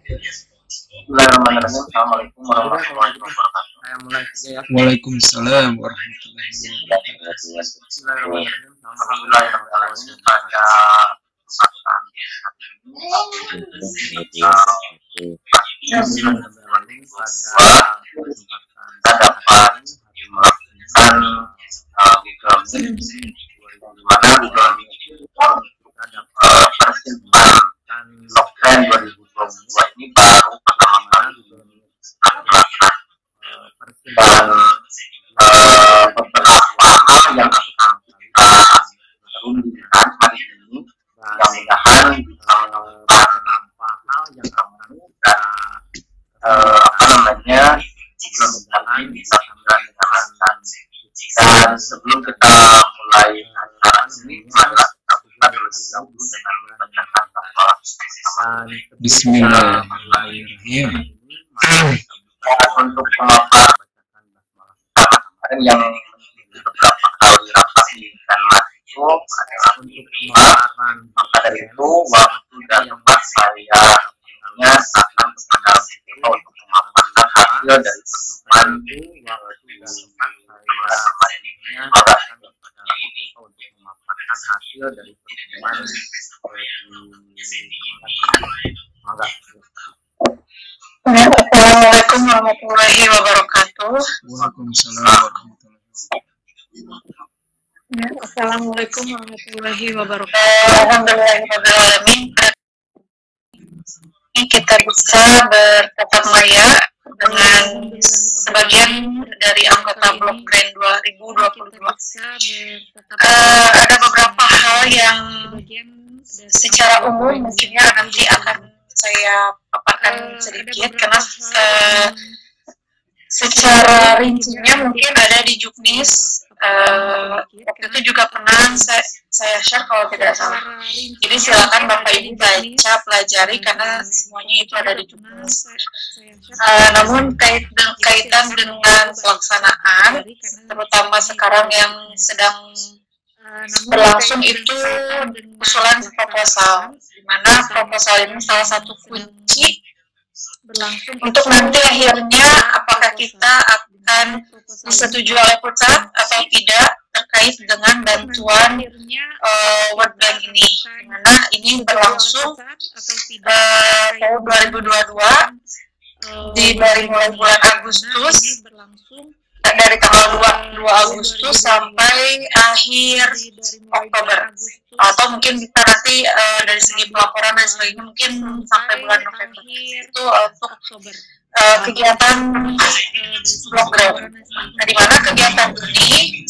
Bismillahirrahmanirrahim. Assalamualaikum warahmatullahi wabarakatuh. Waalaikumsalam warahmatullahi wabarakatuh. Bismillahirrahmanirrahim. Alhamdulillahirrahmanirrahim. Pada kesempatan kita dapat melakukan Google Meet, di mana Google Meet itu persiapan Lockdown 2022 ini baru pertama kali dilaksanakan, dan beberapa hal yang akan kita rundingkan hari ini mudah-mudahan bisa beberapa hal yang akan kita mudah-mudahan bisa segera dijalankan. Dan sebelum kita mulai acara ini, maka kita buka terlebih dahulu dengan membacakan doa. Bismillahirrahmanirrahim. Untuk pemaparan kemarin yang beberapa kali rapat di Denmark itu adalah untuk pemaparan, maka dari itu waktu dan tempat saya hanya akan kepada kita untuk memaparkan hasil dari pertemuan waktu dan tempat saya akan kepada kita untuk memaparkan hasil dari pertemuan Assalamualaikum warahmatullahi wabarakatuh. Waalaikumsalam warahmatullahi wabarakatuh. Assalamualaikum warahmatullahi wabarakatuh. Alhamdulillahirrahmanirrahim. Ini kita bisa bertatap maya dengan sebagian dari anggota Blok Grand 2022. Ada beberapa hal yang secara umum mungkinnya nanti akan saya paparkan sedikit, karena secara rincinya mungkin ada di Juknis. Waktu itu juga pernah saya share kalau tidak salah. Jadi silakan Bapak Ibu baca, pelajari, karena semuanya itu ada di Juknis. Namun kaitan dengan pelaksanaan, terutama sekarang yang sedang berlangsung itu usulan proposal, di mana proposal ini salah satu kunci untuk nanti akhirnya apakah kita akan disetujui oleh pusat atau tidak terkait dengan bantuan World Bank ini, di mana ini berlangsung tahun 2022 dari mulai bulan Agustus, dari tanggal 2 Agustus sampai akhir Oktober, atau mungkin kita nanti dari segi pelaporan dan sebagainya mungkin sampai bulan November itu untuk kegiatan Blok Grand. Nah, di mana kegiatan ini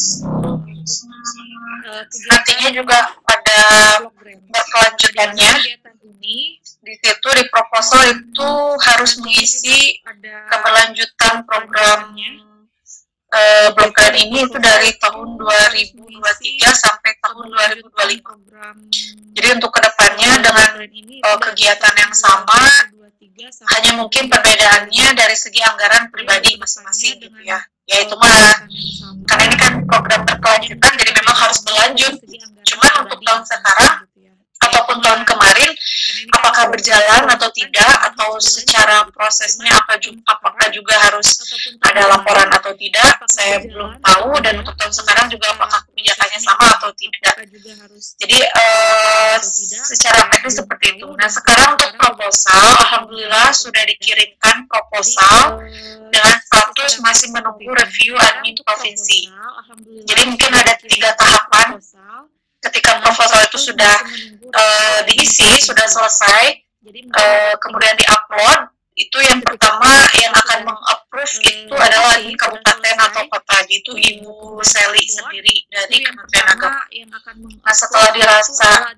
nantinya juga pada berkelanjutannya. Di situ di proposal itu harus mengisi keberlanjutan program Blok Grand ini itu dari tahun 2023 sampai tahun 2025. Jadi untuk kedepannya dengan kegiatan yang sama, hanya mungkin perbedaannya dari segi anggaran pribadi masing-masing gitu ya. Yaitu mah, karena ini kan program berkelanjutan, jadi memang harus berlanjut. Cuman untuk tahun sekarang ataupun tahun kemarin, apakah berjalan atau tidak, atau secara prosesnya apakah juga harus ada laporan atau tidak, saya belum tahu. Dan untuk tahun sekarang juga apakah kebijakannya sama atau tidak. Jadi secara teknis seperti itu. Nah, sekarang untuk proposal, alhamdulillah sudah dikirimkan proposal dengan status masih menunggu review admin provinsi. Jadi mungkin ada 3 tahapan. Ketika proposal itu sudah diisi, sudah selesai, kemudian diupload, itu yang pertama yang akan meng-approve itu adalah di kabupaten atau kota, yaitu Ibu Seli sendiri dari Kementerian Agama. Nah, setelah dirasa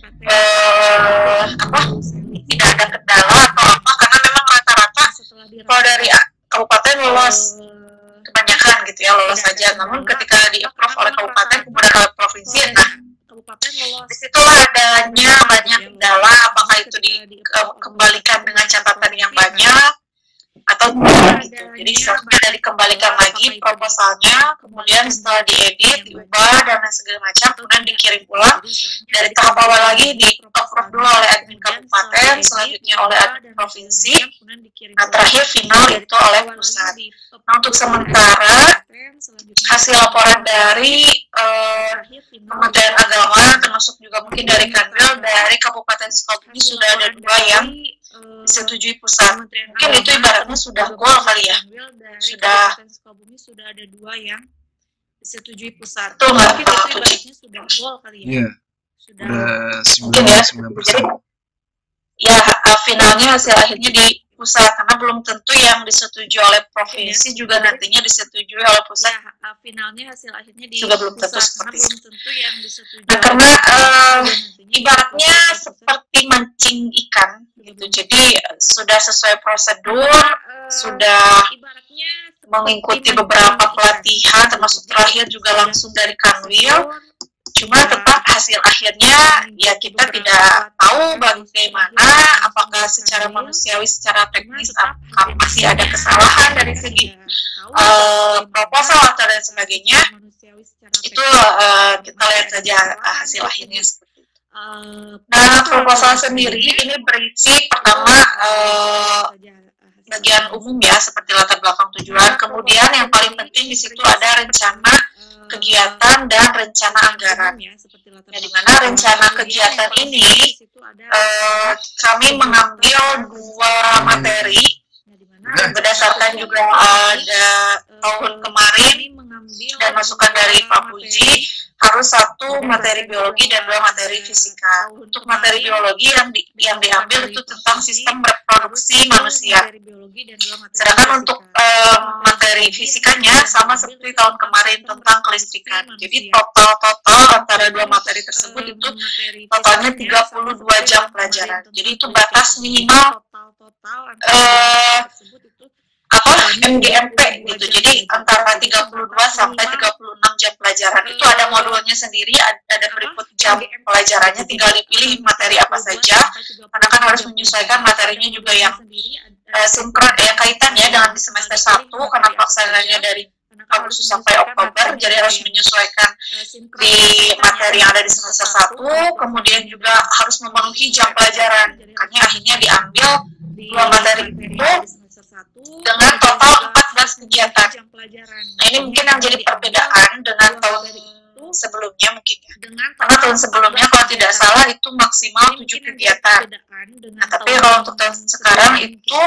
tidak ada kendala atau apa, karena memang rata-rata kalau dari kabupaten lolos kebanyakan gitu ya, lolos saja. Namun ketika di-approve oleh kabupaten kemudian oleh provinsi, nah disitulah adanya banyak kendala, apakah itu dikembalikan dengan catatan yang banyak atau tidak. gitu. Jadi sudah dikembalikan lagi proposalnya, kemudian setelah diedit, diubah dan lain segala macam, kemudian dikirim ulang. Dari tahap awal lagi di approve dulu oleh admin kabupaten, selanjutnya oleh admin provinsi, nah terakhir final itu oleh pusat. Nah untuk sementara hasil laporan dari Kementerian Agama, termasuk juga mungkin dari Kanwil, dari Kabupaten Sukabumi sudah ada 2 yang disetujui pusat. Mungkin itu ibaratnya sudah goal kali ya. Sudah ada 2 yang disetujui pusat. Tuh mungkin itu ibaratnya sudah goal kali ya. Iya. Sudah Mungkin ya. 99%. Ya, finalnya hasil akhirnya di pusat, karena belum tentu yang disetujui oleh provinsi juga nantinya disetujui oleh pusat. Finalnya hasil akhirnya di juga belum tentu seperti itu. Nah, karena ibaratnya seperti mancing ikan gitu. Jadi sudah sesuai prosedur, sudah mengikuti beberapa pelatihan, termasuk terakhir juga langsung dari Kanwil. Cuma tetap hasil akhirnya ya kita tidak tahu bagaimana, apakah secara manusiawi, secara teknis apakah masih ada kesalahan dari segi proposal atau dan sebagainya. Itu kita lihat saja hasil akhirnya seperti itu. Nah, proposal sendiri ini berisi pertama bagian umum ya, seperti latar belakang tujuan. Kemudian yang paling penting di situ ada rencana kegiatan dan rencana anggaran. Ya, di mana rencana kegiatan ini kami mengambil 2 materi berdasarkan juga ada tahun kemarin dan masukan dari Pak Puji, harus 1 materi biologi dan 2 materi fisika. Untuk materi biologi yang diambil itu tentang sistem reproduksi manusia. Sedangkan untuk materi fisikanya sama seperti tahun kemarin tentang kelistrikan. Jadi total antara 2 materi tersebut itu totalnya 32 jam pelajaran. Jadi itu batas minimal MGMP gitu. Jadi antara 32 sampai 36 jam pelajaran. Itu ada modulnya sendiri, ada berikut jam pelajarannya, tinggal dipilih materi apa saja. Karena kan harus menyesuaikan materinya juga yang sinkron ya, kaitannya dengan di semester 1 karena pelaksanaannya dari Agustus sampai Oktober, jadi harus menyesuaikan di materi yang ada di semester 1, kemudian juga harus memenuhi jam pelajaran. Makanya akhirnya diambil 2 materi itu dengan total 14 kegiatan. Nah, ini mungkin yang jadi perbedaan dengan tahun sebelumnya mungkin ya. Karena tahun sebelumnya kalau tidak salah itu maksimal 7 kegiatan. Nah, tapi kalau untuk tahun sekarang itu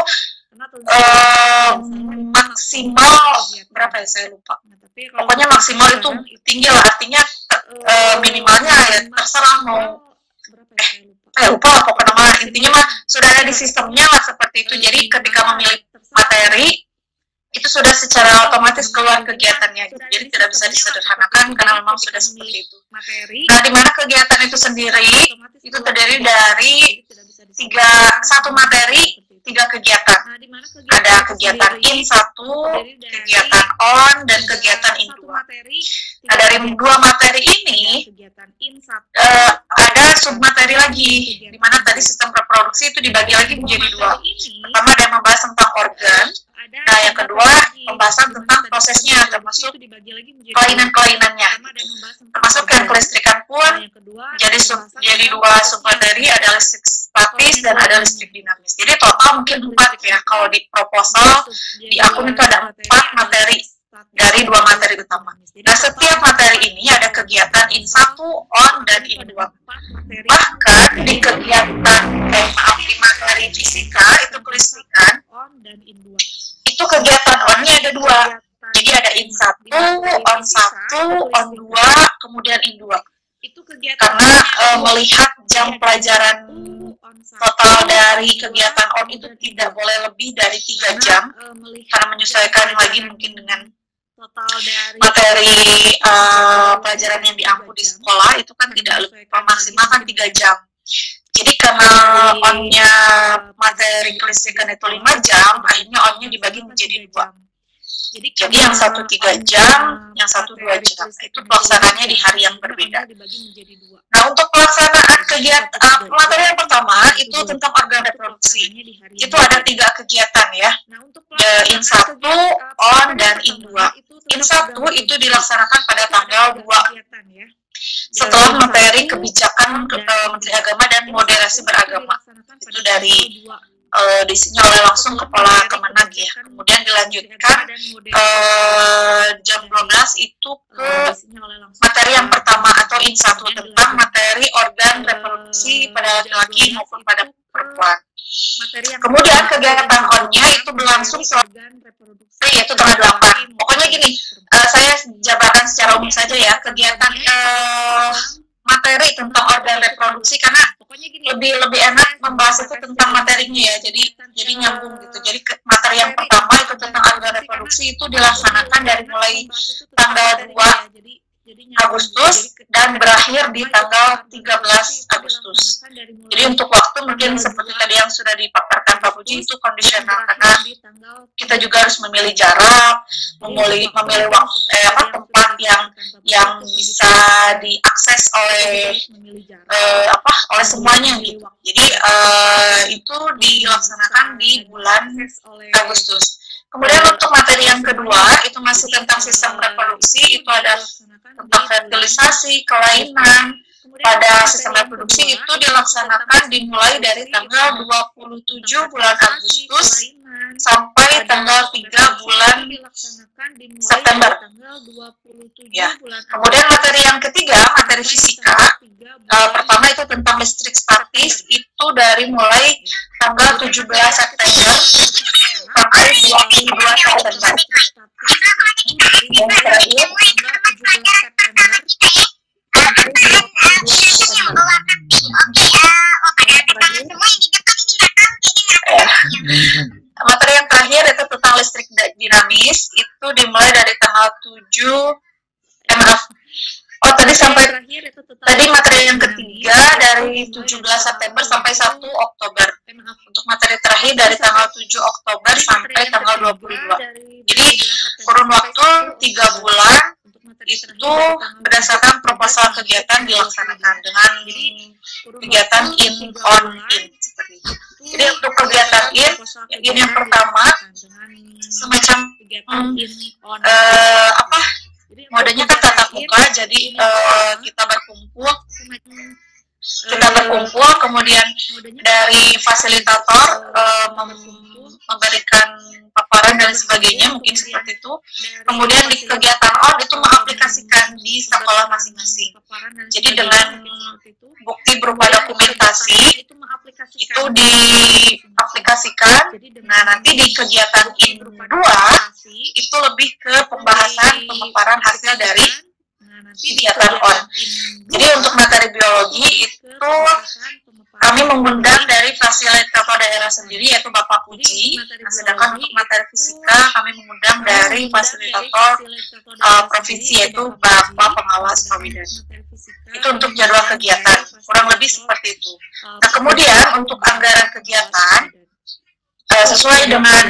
maksimal berapa ya, saya lupa. Pokoknya maksimal itu tinggi lah, artinya minimalnya ya terserah mau lupa lah pokoknya mah, intinya mah sudah ada di sistemnya lah seperti itu. Jadi ketika memilih materi itu sudah secara otomatis keluar kegiatannya gitu. Jadi tidak bisa disederhanakan karena memang sudah seperti itu. Nah, di mana kegiatan itu sendiri itu terdiri dari 1 materi 3 kegiatan. Ada kegiatan in 1, kegiatan on, dan kegiatan in 2. Nah, dari 2 materi ini ada submateri lagi, di mana tadi sistem reproduksi itu dibagi lagi menjadi 2. Pertama ada yang membahas tentang organ. Nah, yang kedua pembahasan tentang prosesnya, termasuk kelainan-kelainannya. Termasuk yang kelistrikan pun jadi 2 submateri, ada listrik statis dan ada listrik dinamis. Jadi total mungkin 4 ya. Kalau di proposal di akun itu ada 4 materi dari 2 materi utama. Nah, setiap materi ini ada kegiatan in 1, on, dan in 2. Bahkan di kegiatan di materi fisika itu kelistrikan, itu kegiatan on-nya ada 2. Jadi ada in 1, on 1, on 2, kemudian in 2. Karena melihat jam pelajaran total dari kegiatan on itu tidak boleh lebih dari 3 jam, karena menyesuaikan lagi mungkin dengan materi pelajaran yang diampu di sekolah itu kan tidak lebih maksimal kan 3 jam. Jadi karena on-nya materi kelistrikan itu 5 jam, akhirnya on-nya dibagi menjadi 2. Jadi yang 1 3 jam, yang 1 2 jam. Itu pelaksanaannya di hari yang berbeda. Nah, untuk pelaksanaan kegiatan materi yang pertama itu tentang organ reproduksi. reproduksi. Itu ada 3 kegiatan ya. In 1, on, dan in 2. In 1 itu dilaksanakan pada tanggal 2 setelah materi kebijakan Menteri Agama dan moderasi beragama. Itu dari diisinya oleh langsung Kepala Kemenag ya. Kemudian dilanjutkan jam 12 itu ke materi yang pertama atau in 1 tentang materi organ reproduksi pada laki-laki maupun pada perempuan. Kemudian kegiatan on-nya itu berlangsung yaitu tanggal 8. Pokoknya gini, saya jabarkan secara umum saja ya, kegiatan materi tentang organ reproduksi karena lebih enak membahas itu tentang materinya ya, jadi nyambung gitu. Jadi materi yang pertama itu tentang organ reproduksi itu dilaksanakan dari mulai tanggal 2 Agustus dan berakhir di tanggal 13 Agustus. Jadi untuk waktu mungkin seperti tadi yang sudah dipaparkan Pak Puji itu kondisional karena kita juga harus memilih jarak, memilih waktu tempat yang bisa diakses oleh oleh semuanya gitu. Jadi itu dilaksanakan di bulan Agustus. Kemudian untuk materi yang kedua itu masih tentang sistem reproduksi, itu ada tentang fertilisasi, kelainan pada sistem reproduksi itu dilaksanakan dimulai dari tanggal 27 bulan Agustus sampai tanggal 3 bulan September. Ya. Kemudian materi yang ketiga, materi fisika, pertama itu tentang listrik statis, itu dari mulai tanggal 17 September sampai 22 September. Yang terakhir, materi yang terakhir itu tentang listrik dinamis, itu dimulai dari tanggal 7 tadi materi yang ketiga dari 17 September sampai 1 Oktober. Untuk materi terakhir dari tanggal 7 Oktober sampai tanggal 22. Jadi kurun waktu 3 bulan itu berdasarkan proposal kegiatan dilaksanakan dengan kegiatan in on in seperti itu. Jadi untuk kegiatan in yang pertama semacam modenya kan tatap muka, jadi kita berkumpul, kemudian dari fasilitator memberikan paparan dan sebagainya, mungkin seperti itu. Kemudian di kegiatan on itu mengaplikasikan di sekolah masing-masing. Jadi dengan bukti berupa dokumentasi itu diaplikasikan. Nah, nanti di kegiatan in 2 itu lebih ke pembahasan pemaparan hasil dari kegiatan on. Jadi untuk materi biologi itu kami mengundang dari fasilitator daerah sendiri yaitu Bapak Puji. Nah, sedangkan untuk materi fisika kami mengundang dari fasilitator provinsi yaitu Bapak Pengawas Kawidan. Itu untuk jadwal kegiatan, kurang lebih seperti itu. Nah, kemudian untuk anggaran kegiatan sesuai dengan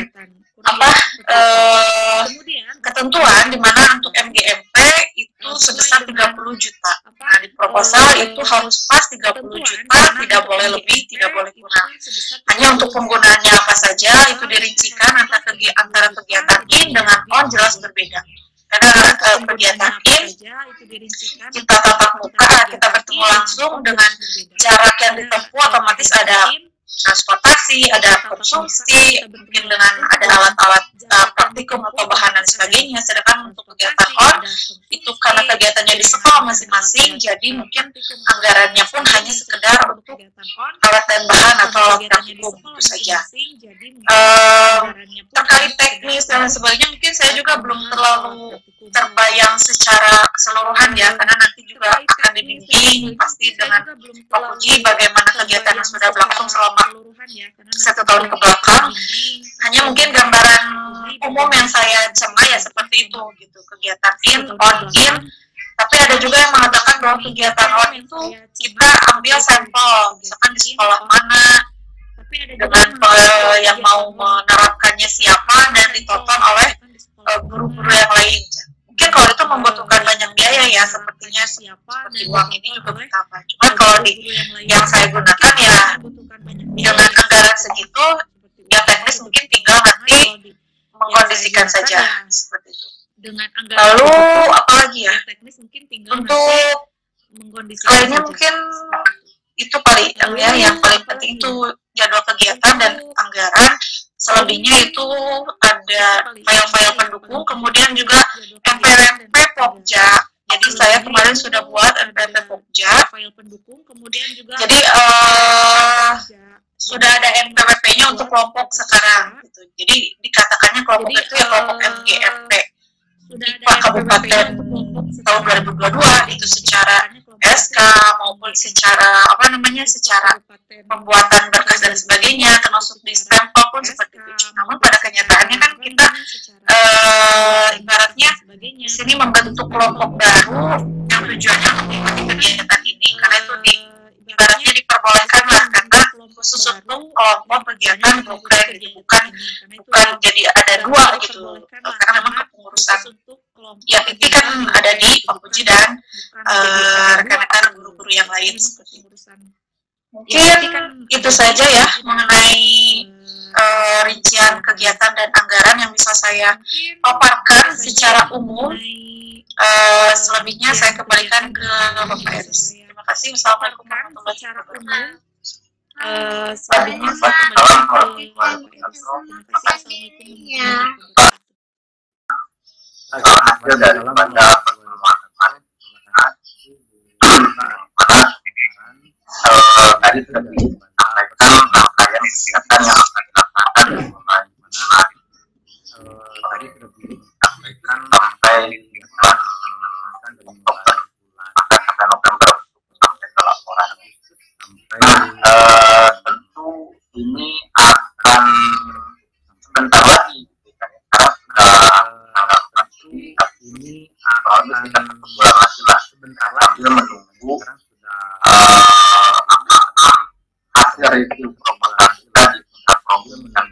ketentuan di mana untuk MGMP itu sebesar 30 juta. Nah, di proposal itu harus pas 30 juta, tidak boleh lebih, tidak boleh kurang. Hanya untuk penggunaannya apa saja itu dirincikan antara kegiatan in dengan on jelas berbeda. Karena kegiatan in kita tatap muka, kita bertemu langsung dengan jarak yang ditempuh, otomatis ada transportasi, ada konsumsi, mungkin dengan ada alat-alat praktikum atau bahan dan sebagainya. Sedangkan untuk kegiatan on itu karena kegiatannya di sekolah masing-masing, jadi mungkin anggarannya pun hanya sekedar untuk alat dan bahan atau alat praktikum itu saja. Terkait teknis dan sebagainya mungkin saya juga belum terlalu terbayang secara keseluruhan ya, karena nanti juga akan dibimbing pasti dengan Pak Puji bagaimana kegiatan yang sudah berlangsung selama 1 tahun ke belakang. Hanya mungkin gambaran umum yang saya cerna ya seperti itu gitu, kegiatan in, on, in. Tapi ada juga yang mengatakan bahwa kegiatan on itu kita ambil sampel, misalkan di sekolah mana, dengan yang mau menerapkannya siapa, dan ditonton oleh guru-guru yang lain. Mungkin kalau itu membutuhkan banyak biaya ya, sepertinya seperti uang ini juga bertambah. Cuma kalau yang saya gunakan ya dengan anggaran segitu dikondisikan saja seperti itu. Lalu apalagi ya? Untuk lainnya mungkin itu paling ya, yang paling penting itu jadwal kegiatan dan anggaran. Selebihnya itu ada file-file pendukung, kemudian juga MPRP Pokja. Jadi saya kemarin sudah buat MPRP Pokja. Jadi sudah ada MPWP-nya untuk kelompok sekarang. Gitu. Jadi dikatakannya kelompok itu ya kelompok MGMP. Pak Kabupaten tahun 2022 itu secara SK maupun secara secara pembuatan berkas dan sebagainya, termasuk di stempel pun seperti itu. Namun pada kenyataannya kan kita ibaratnya di sini membentuk kelompok baru yang tujuannya untuk mengikuti kegiatan ini, karena itu ibaratnya diperbolehkan lah, karena khusus untuk kelompok kegiatan program gitu, bukan jadi ada dua gitu, karena memang kepengurusan yang inti kan ada di Pak Puji dan rekan-rekan guru-guru yang lain seperti itu. Mungkin itu saja ya mengenai rincian kegiatan dan anggaran yang bisa saya paparkan secara umum. Selebihnya saya kembalikan ke Bapak Eris. Terima kasih. Wassalamualaikum warahmatullahi wabarakatuh. Selebihnya saya kembalikan ke Bapak Eris. Terima kasih. Hasil daripada pertemuan tadi sudah disampaikan rangkaian kegiatan yang akan dilaksanakan di mulai tadi sudah disampaikan sampai bulan Oktober sampai November sampai ke laporan. Tentu ini akan sebentar lagi ini harus kita bulan lagi lah sebentar lagi menunggu hasil review program kita di tingkat provinsi dan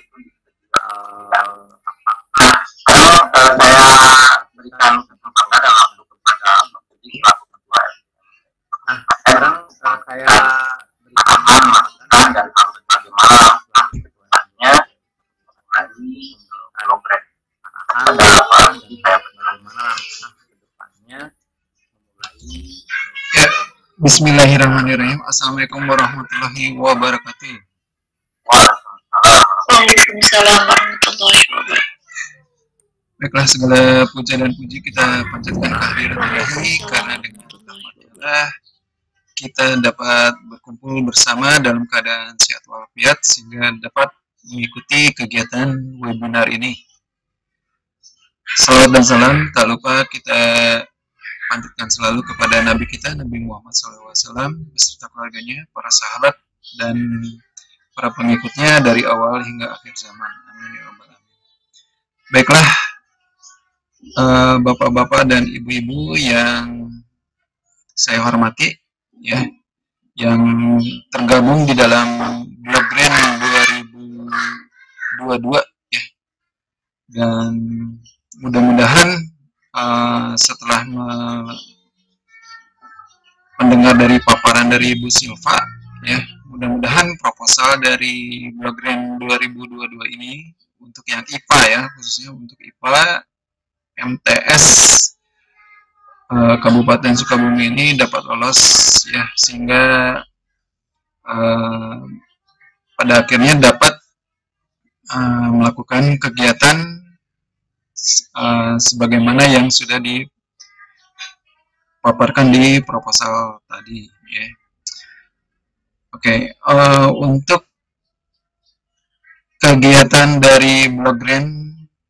kalau saya berikan kesempatan dan langsung kepada Pak Budi selaku ketua sekarang saya berikan masukan dan bagaimana kedepannya lagi progres ada apa jadi saya bagaimana kedepannya memulai. Ya, Bismillahirrahmanirrahim. Assalamualaikum warahmatullahi wabarakatuh. Waalaikumsalam warahmatullahi wabarakatuh. Baiklah, segala puja dan puji kita panjatkan kehadirat Ilahi, karena dengan rahmat kita dapat berkumpul bersama dalam keadaan sehat walafiat sehingga dapat mengikuti kegiatan webinar ini. Salawat dan salam tak lupa kita panjatkan selalu kepada Nabi kita, Nabi Muhammad SAW, beserta keluarganya, para sahabat, dan para pengikutnya dari awal hingga akhir zaman. Amin ya rabbal alamin. Baiklah, bapak-bapak dan ibu-ibu yang saya hormati, ya, yang tergabung di dalam Blogren 2022, ya, dan mudah-mudahan setelah mendengar dari paparan dari Ibu Silva, ya, mudah-mudahan proposal dari Blogren 2022 ini untuk yang IPA, ya, khususnya untuk IPA MTS Kabupaten Sukabumi ini dapat lolos, ya, sehingga pada akhirnya dapat melakukan kegiatan sebagaimana yang sudah dipaparkan di proposal tadi, ya. Oke, untuk kegiatan dari Blogren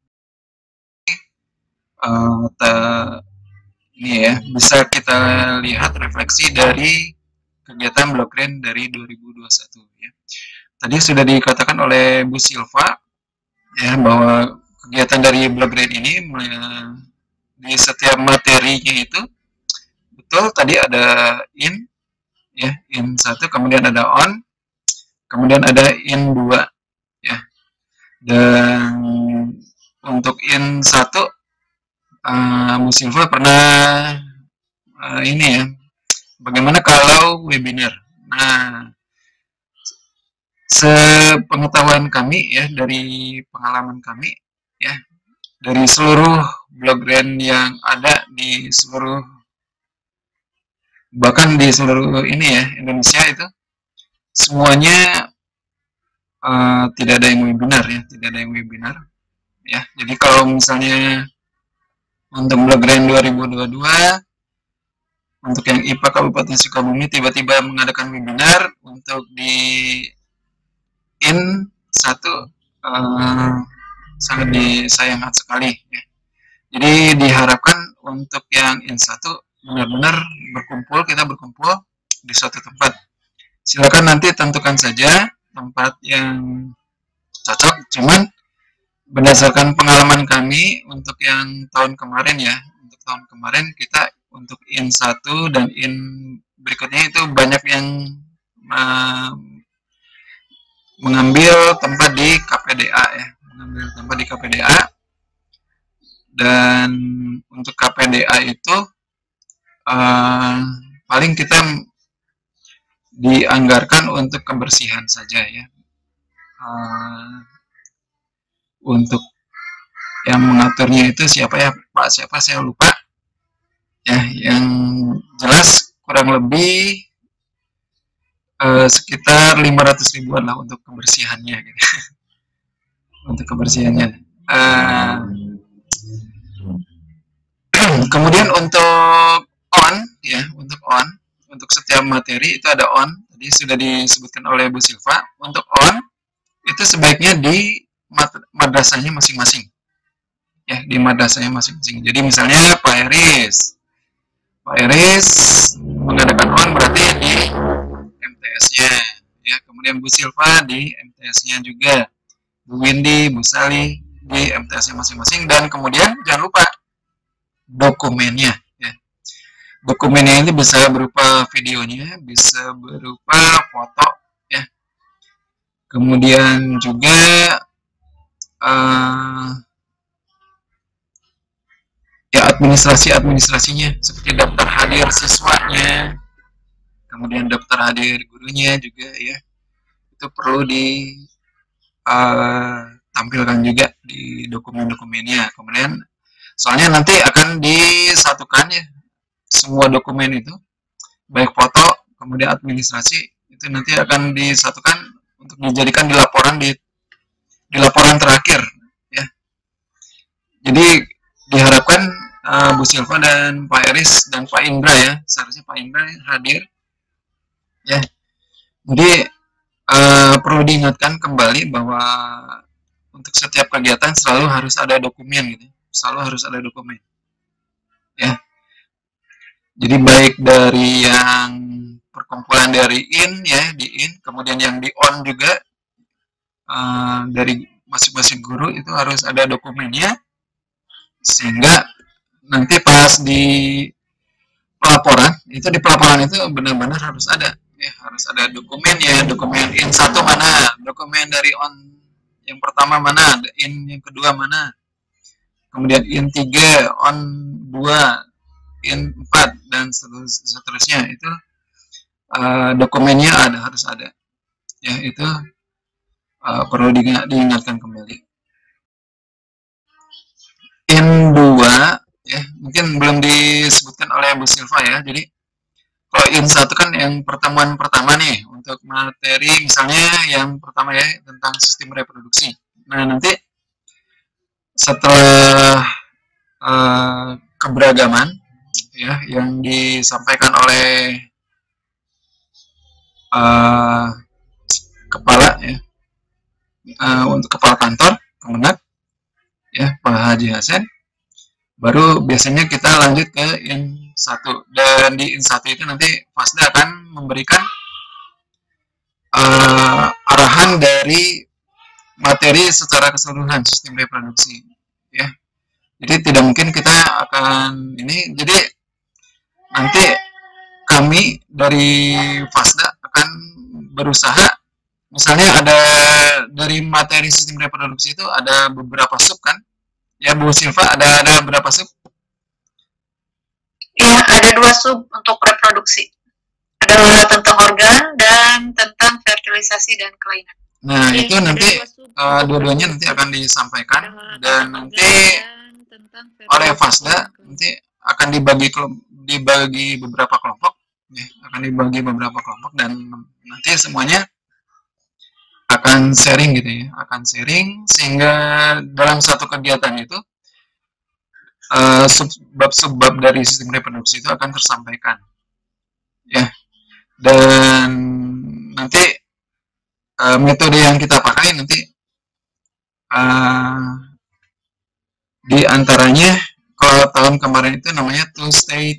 ini, ya, bisa kita lihat refleksi dari kegiatan Blogren dari 2021, ya. Tadi sudah dikatakan oleh Bu Silva, ya, bahwa kegiatan dari Blogren ini di setiap materinya itu betul tadi ada in, ya, in 1, kemudian ada on, kemudian ada in 2, ya. Dan untuk in 1 Bu Silva pernah ini, ya, bagaimana kalau webinar. Nah, sepengetahuan kami, ya, dari pengalaman kami, ya, dari seluruh blockchain yang ada di seluruh, bahkan di seluruh ini ya, Indonesia itu semuanya tidak ada yang webinar ya, tidak ada yang webinar ya. Jadi kalau misalnya untuk blockchain 2022 untuk yang IPA Kabupaten Sukabumi tiba-tiba mengadakan webinar untuk di IN 1, sangat disayangkan sekali ya. Jadi diharapkan untuk yang IN 1 benar-benar kita berkumpul di suatu tempat. Silakan nanti tentukan saja tempat yang cocok, cuman berdasarkan pengalaman kami untuk yang tahun kemarin ya, untuk tahun kemarin kita untuk IN 1 dan IN berikutnya itu banyak yang mengambil tempat di KPDA ya, mengambil tempat di KPDA. Dan untuk KPDA itu paling kita dianggarkan untuk kebersihan saja ya. Untuk yang mengaturnya itu siapa ya, Pak siapa saya lupa ya, yang jelas kurang lebih sekitar 500 ribuan lah untuk kebersihannya gitu. Untuk kebersihannya. Kemudian untuk on ya, untuk setiap materi itu ada on, tadi sudah disebutkan oleh Bu Silva. Untuk on itu sebaiknya di madrasahnya masing-masing ya, di madrasahnya masing-masing. Jadi misalnya Pak Eris mengadakan on berarti di MTS-nya ya, kemudian Bu Silva di MTS-nya juga, Bu Windy, Bu Sali di MTS-nya masing-masing. Dan kemudian jangan lupa dokumennya ya. Dokumennya ini bisa berupa videonya, bisa berupa foto ya. Kemudian juga ya administrasinya seperti daftar hadir siswanya, kemudian daftar hadir gurunya juga ya, itu perlu ditampilkan juga di dokumen-dokumennya. Kemudian soalnya nanti akan disatukan ya semua dokumen itu, baik foto kemudian administrasi, itu nanti akan disatukan untuk dijadikan di laporan terakhir ya. Jadi diharapkan Bu Silva dan Pak Eris dan Pak Indra ya, seharusnya Pak Indra hadir ya. Jadi perlu diingatkan kembali bahwa untuk setiap kegiatan selalu harus ada dokumen gitu, selalu harus ada dokumen ya. Jadi baik dari yang perkumpulan dari IN ya, di IN, kemudian yang di ON juga dari masing-masing guru itu harus ada dokumennya, sehingga nanti pas di pelaporan itu benar-benar harus ada ya, harus ada dokumennya. Dokumen IN 1 mana, dokumen dari ON yang pertama mana, IN yang kedua mana, kemudian IN 3, ON 2, IN 4 dan seterusnya. Itu dokumennya harus ada ya, itu perlu diingatkan kembali. IN 2 ya, mungkin belum disebutkan oleh Bu Silva ya. Jadi kalau IN 1 kan yang pertemuan pertama nih untuk materi, misalnya yang pertama ya tentang sistem reproduksi. Nah nanti setelah keberagaman ya yang disampaikan oleh kepala ya, untuk kepala kantor Kemenak ya, Pak Haji Hasan, baru biasanya kita lanjut ke IN 1. Dan di IN 1 itu nanti Fasda akan memberikan arahan dari materi secara keseluruhan sistem reproduksi ya. Jadi tidak mungkin kita akan ini, jadi nanti kami dari Fasda akan berusaha, misalnya ada dari materi sistem reproduksi itu ada beberapa sub kan ya, Bu Silva, ada berapa sub? Ya, ada 2 sub untuk reproduksi, ada tentang organ dan tentang fertilisasi dan kelainan. Nah jadi, itu nanti dua-duanya nanti akan disampaikan dan nanti oleh Fasda nanti akan dibagi beberapa kelompok, ya, akan dibagi beberapa kelompok dan nanti semuanya akan sharing gitu ya, akan sharing sehingga dalam satu kegiatan itu subbab dari sistem reproduksi itu akan tersampaikan, ya. Dan nanti metode yang kita pakai nanti di antaranya kalau tahun kemarin itu namanya to stay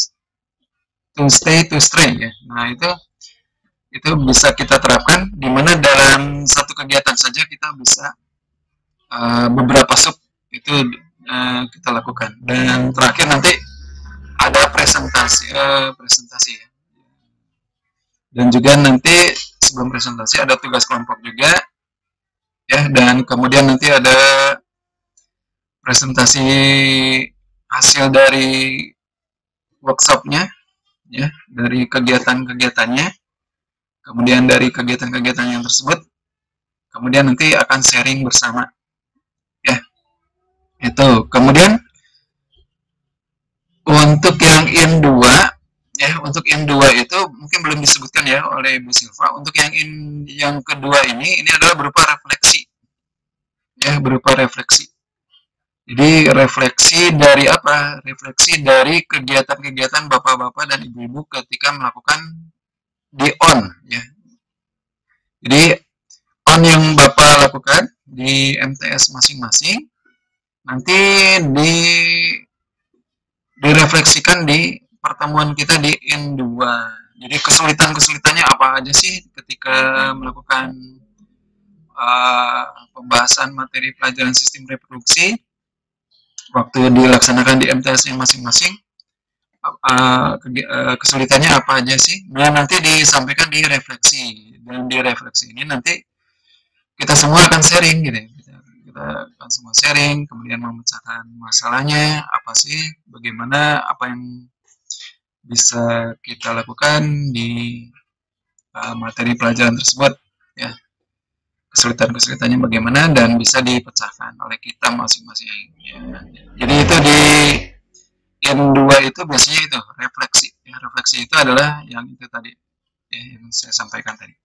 to stray ya. Nah itu bisa kita terapkan di mana dalam satu kegiatan saja kita bisa beberapa sub itu kita lakukan. Dan terakhir nanti ada presentasi ya. Dan juga nanti sebelum presentasi ada tugas kelompok juga ya, dan kemudian nanti ada presentasi hasil dari workshopnya ya, dari kegiatan-kegiatannya, kemudian dari kegiatan-kegiatan yang tersebut kemudian nanti akan sharing bersama ya. Itu kemudian untuk yang IN2 ya, untuk IN2 itu mungkin belum disebutkan ya oleh Bu Silva. Untuk yang kedua ini adalah berupa refleksi ya, berupa refleksi. Jadi refleksi dari apa? Refleksi dari kegiatan-kegiatan bapak-bapak dan ibu-ibu ketika melakukan di on ya. Jadi on yang bapak lakukan di MTS masing-masing nanti direfleksikan di pertemuan kita di N2. Jadi kesulitan-kesulitannya apa aja sih ketika melakukan pembahasan materi pelajaran sistem reproduksi waktu dilaksanakan di MTS-nya masing-masing, kesulitannya apa aja sih? Nah, nanti disampaikan di refleksi, dan di refleksi ini nanti kita semua akan sharing gitu ya. Kita akan semua sharing, kemudian memecahkan masalahnya apa sih, bagaimana, apa yang bisa kita lakukan di materi pelajaran tersebut ya, kesulitan-kesulitannya bagaimana dan bisa dipecahkan oleh kita masing-masing ya. Jadi itu di N2 itu biasanya itu refleksi ya. Refleksi itu adalah yang itu tadi ya, yang saya sampaikan tadi.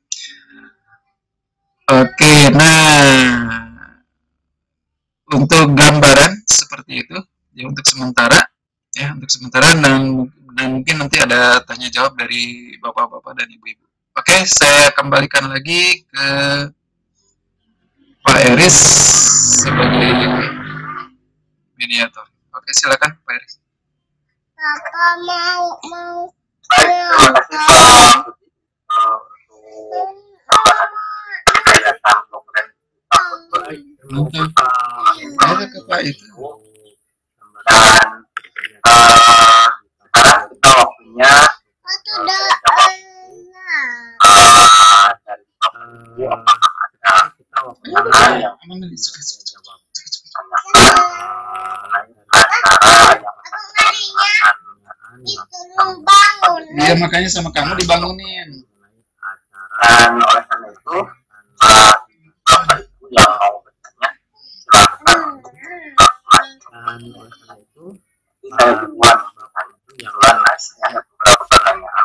Oke, nah untuk gambaran seperti itu ya untuk sementara ya, untuk sementara, dan mungkin nanti ada tanya jawab dari bapak-bapak dan ibu-ibu. Oke, saya kembalikan lagi ke Pak Eris sebagai mediator. Oke, silakan Pak Eris. Bapak mau Ada ke Pak itu. Dan sekarang kita waktunya dari Ibu, apakah ada pertanyaan yang mengenai acara yang Iya, makanya sama kamu dibangunin. dan oleh karena itu Bapak Ibu yang mau bertanya silakan. Saya buat ada beberapa pertanyaan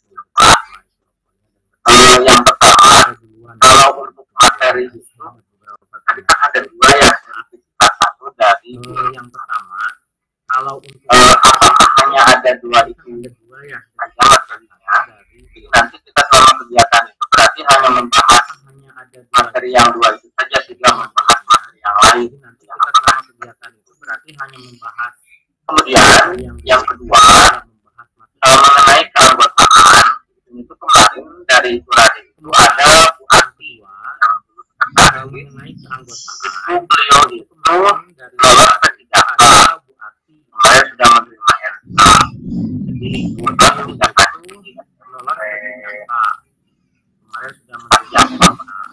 yang pertama, kalau untuk materi itu tadi kan ada dua ya, satu dari yang pertama, kalau untuk apakah hanya ada dua itu saja materinya, nanti kita selama kegiatan itu berarti hanya membahas materi yang dua itu saja, tidak membahas materi yang lain. Nanti kita selama kegiatan itu berarti hanya membahas. Kemudian yang kedua, mengenai keanggotaan itu kemarin dari surat itu ada Bu Ati yang mengenai keanggotaan itu beliau itu lolos ketika ada Bu Ati kemarin sudah menerima RK, jadi kemudian mengucapkan lolos ketika kemarin sudah menerima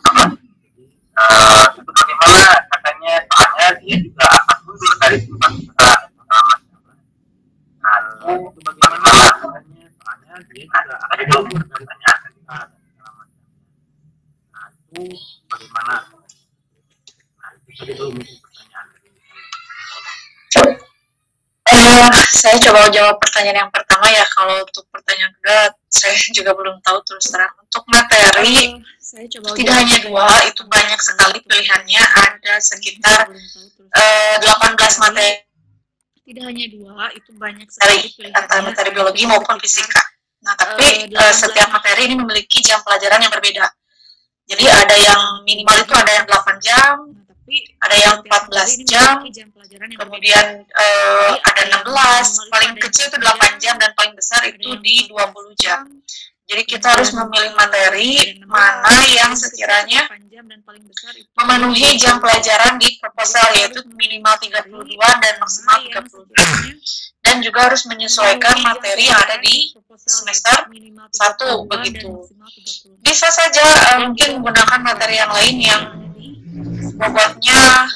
jadi itu bagaimana katanya, soalnya dia juga akan mundur dari tempat setelah. Nah, itu bagaimana katanya, soalnya dia juga akan mundur dari pertanyaan kita. Nah, itu bagaimana? Tadi itu mungkin pertanyaan dari Saya coba jawab pertanyaan yang pertama ya. Kalau untuk pertanyaan kedua, saya juga belum tahu terus terang. Untuk materi, tidak hanya dua, itu banyak sekali pilihannya. Ada sekitar 18 materi. Tidak hanya dua, itu banyak sekali antara materi biologi maupun fisika. Nah, tapi setiap materi ini memiliki jam pelajaran yang berbeda. Jadi ada yang minimal itu ada yang 8 jam, ada yang 14 jam, kemudian ada 16, paling kecil itu 8 jam dan paling besar itu di 20 jam. Jadi kita harus memilih materi mana yang sekiranya memenuhi jam pelajaran di proposal, yaitu minimal 32 dan maksimal 32. Dan juga harus menyesuaikan materi yang ada di semester 1 begitu. Bisa saja mungkin menggunakan materi yang lain yang bobotnya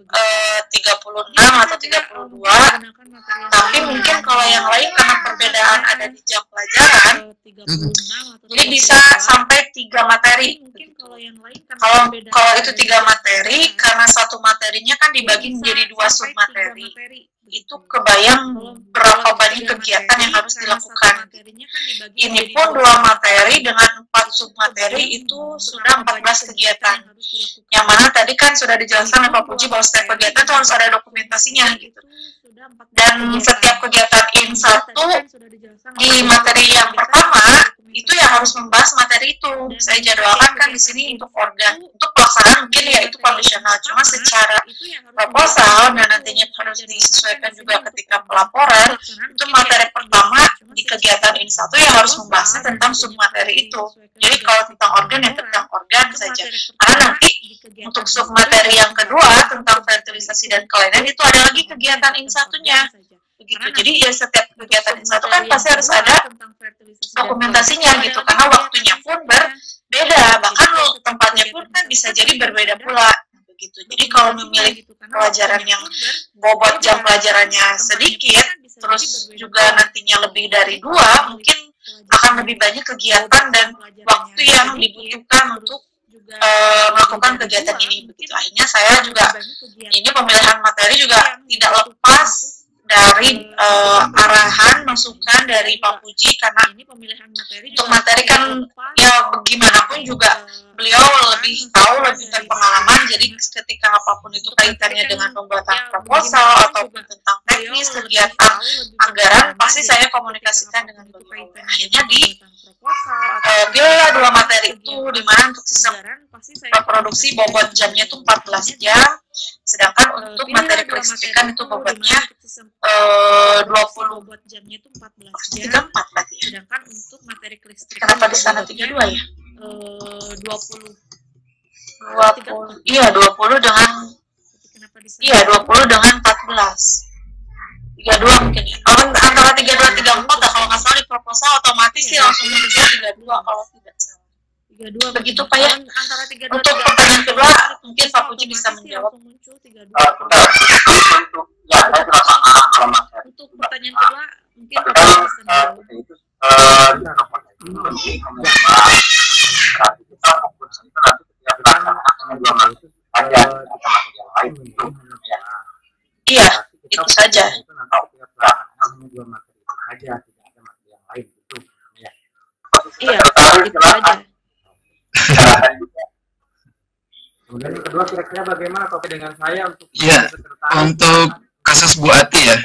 36 atau 32, tapi mungkin kalau yang lain karena perbedaan ada di jam pelajaran, jadi bisa sampai 3 materi. Kalau itu 3 materi, karena satu materinya kan dibagi menjadi 2 submateri, itu kebayang berapa banyak kegiatan yang harus dilakukan. Ini pun 2 materi dengan 4 submateri itu sudah 14 kegiatan. Yang mana tadi kan sudah dijelaskan oleh Pak Puji bahwa setiap kegiatan itu harus ada dokumentasinya gitu. Dan setiap kegiatan IN1 di materi yang pertama itu yang harus membahas materi itu. Saya jadwalkan kan di sini untuk organ, untuk pelaksanaan mungkin ya itu kondisional, cuma secara proposal dan nantinya harus disesuaikan juga ketika pelaporan, itu materi pertama di kegiatan IN1 yang harus membahasnya tentang submateri itu. Jadi kalau tentang organ ya tentang organ saja, karena nanti untuk submateri yang kedua tentang fertilisasi dan kelainan itu ada lagi kegiatan IN1-nya begitu. Jadi ya setiap kegiatan IN1 kan pasti harus ada dokumentasinya gitu, karena waktunya pun berbeda, bahkan tempatnya pun kan bisa jadi berbeda pula begitu. Jadi kalau memilih pelajaran yang bobot jam pelajarannya sedikit, terus juga nantinya lebih dari 2, mungkin akan lebih banyak kegiatan dan waktu yang dibutuhkan untuk melakukan kegiatan ini begitu. Akhirnya saya juga ini pemilihan materi juga tidak lepas dari arahan masukan dari Pak Puji, karena untuk materi kan ya bagaimanapun juga beliau lebih tahu, lebih berpengalaman. Jadi ketika apapun itu kaitannya dengan pembuatan proposal ataupun tentang teknis kegiatan anggaran, pasti saya komunikasikan dengan beliau. Akhirnya pilihlah 2 materi itu, di mana untuk sistem reproduksi bobot jamnya itu 14 jam, sedangkan untuk materi kelistrikan itu bobotnya 20 jamnya itu 14 jam. 34 berarti ya. Sedangkan untuk materi kelistrikan kenapa di sana 32 ya? 20 iya 20 dengan 14. 32 mungkin ya. Antara 32 34 lah kalau nggak salah di proposal otomatis sih langsung muncul 32 kalau tidak salah. 32 begitu Pak ya. Untuk pertanyaan kedua mungkin Pak Puji bisa menjawab. Untuk pertanyaan kedua mungkin Pak Puji bisa menjawab. Iya, itu saja. Iya, itu saja. Kemudian yang kedua kira-kira bagaimana Kopi dengan saya untuk untuk kasus Bu Ati ya,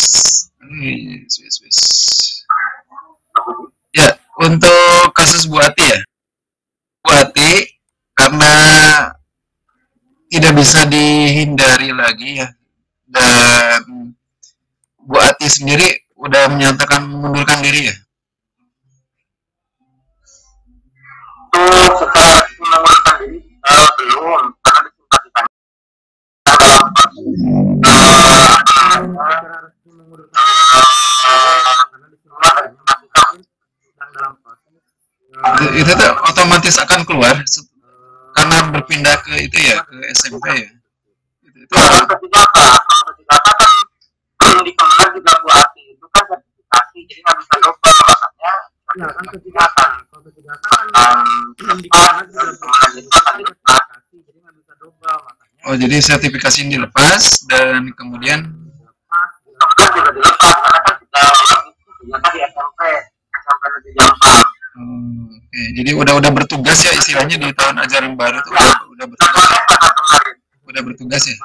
untuk kasus Bu Ati ya, Bu Ati karena tidak bisa dihindari lagi ya, dan Bu Ati sendiri udah menyatakan mengundurkan diri ya. Setelah mengundurkan diri belum, karena disimpatikan itu tuh otomatis akan keluar karena berpindah ke itu ya, ke SMP ya. Ketika kan di Kemenang juga Bu Ati itu kan sertifikasi, jadi nggak bisa double alasannya. Ya kan kegiatan di Kemenang juga Bu Ati itu kan sertifikasi, jadi nggak bisa double, makanya Oh, jadi sertifikasi ini dilepas dan kemudian Lepas juga dilepas karena kan kita lolos itu ternyata di SMP Negeri Jampang. oke. Jadi udah bertugas ya istilahnya di tahun ajaran baru tuh udah bertugas. Kemarin. Udah bertugas ya.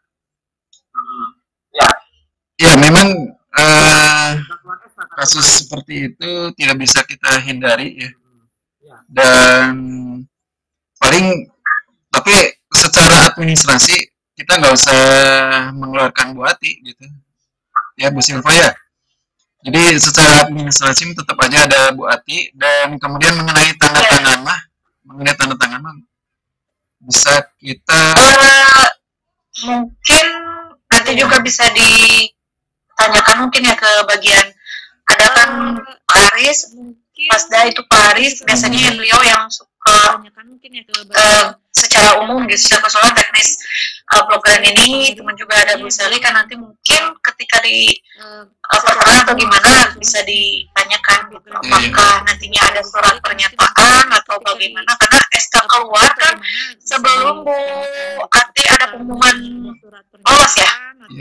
Ya, Ya, memang kasus seperti itu tidak bisa kita hindari ya. Dan paling tapi secara administrasi kita nggak usah mengeluarkan Bu Ati gitu. Ya, Bu Silva ya. Jadi secara administrasi tetap aja ada Bu Ati dan kemudian mengenai tanda tangan mah, bisa kita Mungkin nanti juga bisa ditanyakan mungkin ya ke bagian, ada kan Pak Aris, Pasda itu Pak Aris, biasanya beliau yang suka secara umum gitu, secara keseluruhan teknis program ini, teman juga ada Bu Sally, kan nanti mungkin ketika di perkenalan atau gimana bisa ditanyakan gitu, apakah nantinya ada surat pernyataan atau bagaimana, karena SK keluar kan sebelum Bu Ati ada pengumuman lolos ya.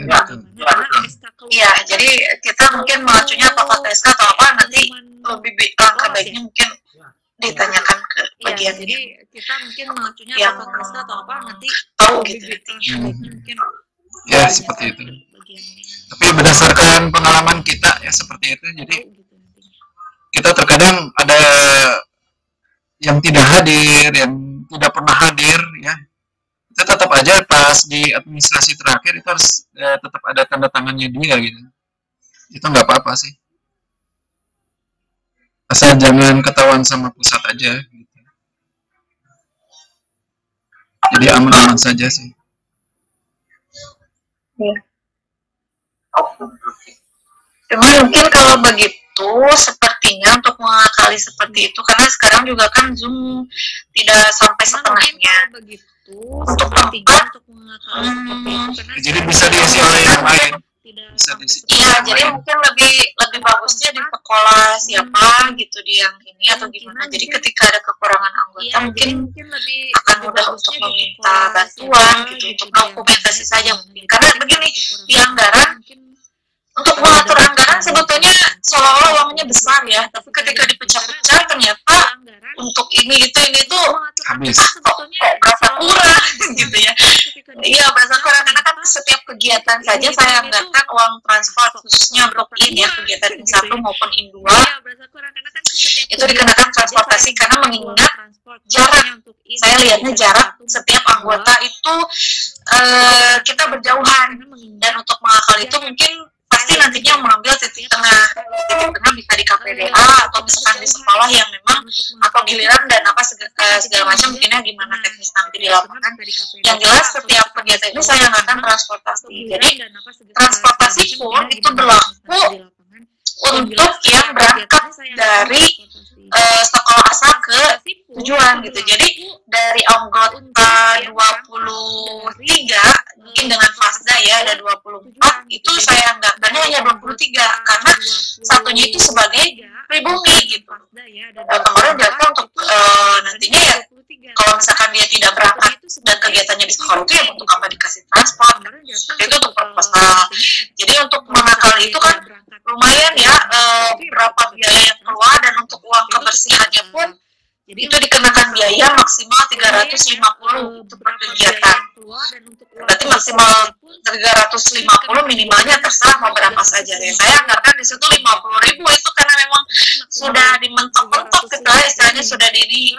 Iya, jadi kita mungkin mengacunya apakah ke SK atau apa, nanti lebih langkah baiknya mungkin ditanyakan ke bagian jadi kita mungkin mengacunya yang apakah SK atau apa nanti tahu gitu nantinya. mungkin ya seperti itu. Tapi berdasarkan pengalaman kita ya seperti itu. Jadi kita terkadang ada yang tidak hadir, yang tidak pernah hadir ya. Kita tetap aja pas di administrasi terakhir itu harus tetap ada tanda tangannya dia gitu. Itu nggak apa-apa sih. Asal jangan ketahuan sama pusat aja gitu. Jadi aman-aman saja sih. Ya. Cuma mungkin kalau begitu sepertinya untuk mengakali seperti itu, karena sekarang juga kan Zoom tidak sampai setengahnya untuk tempat. Jadi bisa diisi oleh yang lain. Bisa diisi. Iya, jadi mungkin lebih bagusnya di sekolah siapa gitu di yang ini atau gimana. Jadi ketika ada kekurangan anggota mungkin akan mudah untuk meminta bantuan gitu untuk dokumentasi saja mungkin. Karena begini, di anggaran untuk mengatur anggaran sebetulnya seolah-olah uangnya besar ya, tapi ketika dipecah-pecah ternyata untuk ini tuh Habis. berasa kurang gitu ya. Iya, berasa kurang karena kan setiap kegiatan saja saya anggarkan uang transport khususnya untuk ini ya, kegiatan in 1 maupun in 2 itu dikenakan transportasi karena mengingat jarak. Saya lihatnya jarak setiap anggota itu kita berjauhan, dan untuk mengakali itu mungkin pasti nantinya mengambil titik tengah. Titik tengah bisa di KPDA atau misalkan di sekolah yang memang atau giliran dan apa segala macam mungkinnya gimana teknis nanti di lapangan. Yang jelas setiap kegiatan ini saya anggarkan transportasi. Jadi transportasi pun itu berlaku untuk yang berangkat dari sekolah asal ke tujuan gitu. Jadi dari anggota 23 mungkin dengan Fasda ya ada 24, itu saya anggapannya hanya 23 karena satunya itu sebagai pribumi gitu. Kemarin jatuh untuk nantinya ya kalau misalkan dia tidak berangkat dan kegiatannya di sekolah itu ya untuk apa dikasih transport, itu untuk proposal. Jadi untuk mengakali itu kan lumayan ya berapa biaya yang keluar, dan untuk uang kebersihannya pun itu dikenakan biaya maksimal 350 untuk per kegiatan. Berarti maksimal 350, minimalnya terserah mau berapa saja ya. Saya anggarkan di situ 50.000 itu karena memang sudah dimentok-mentok gitu ya, istilahnya sudah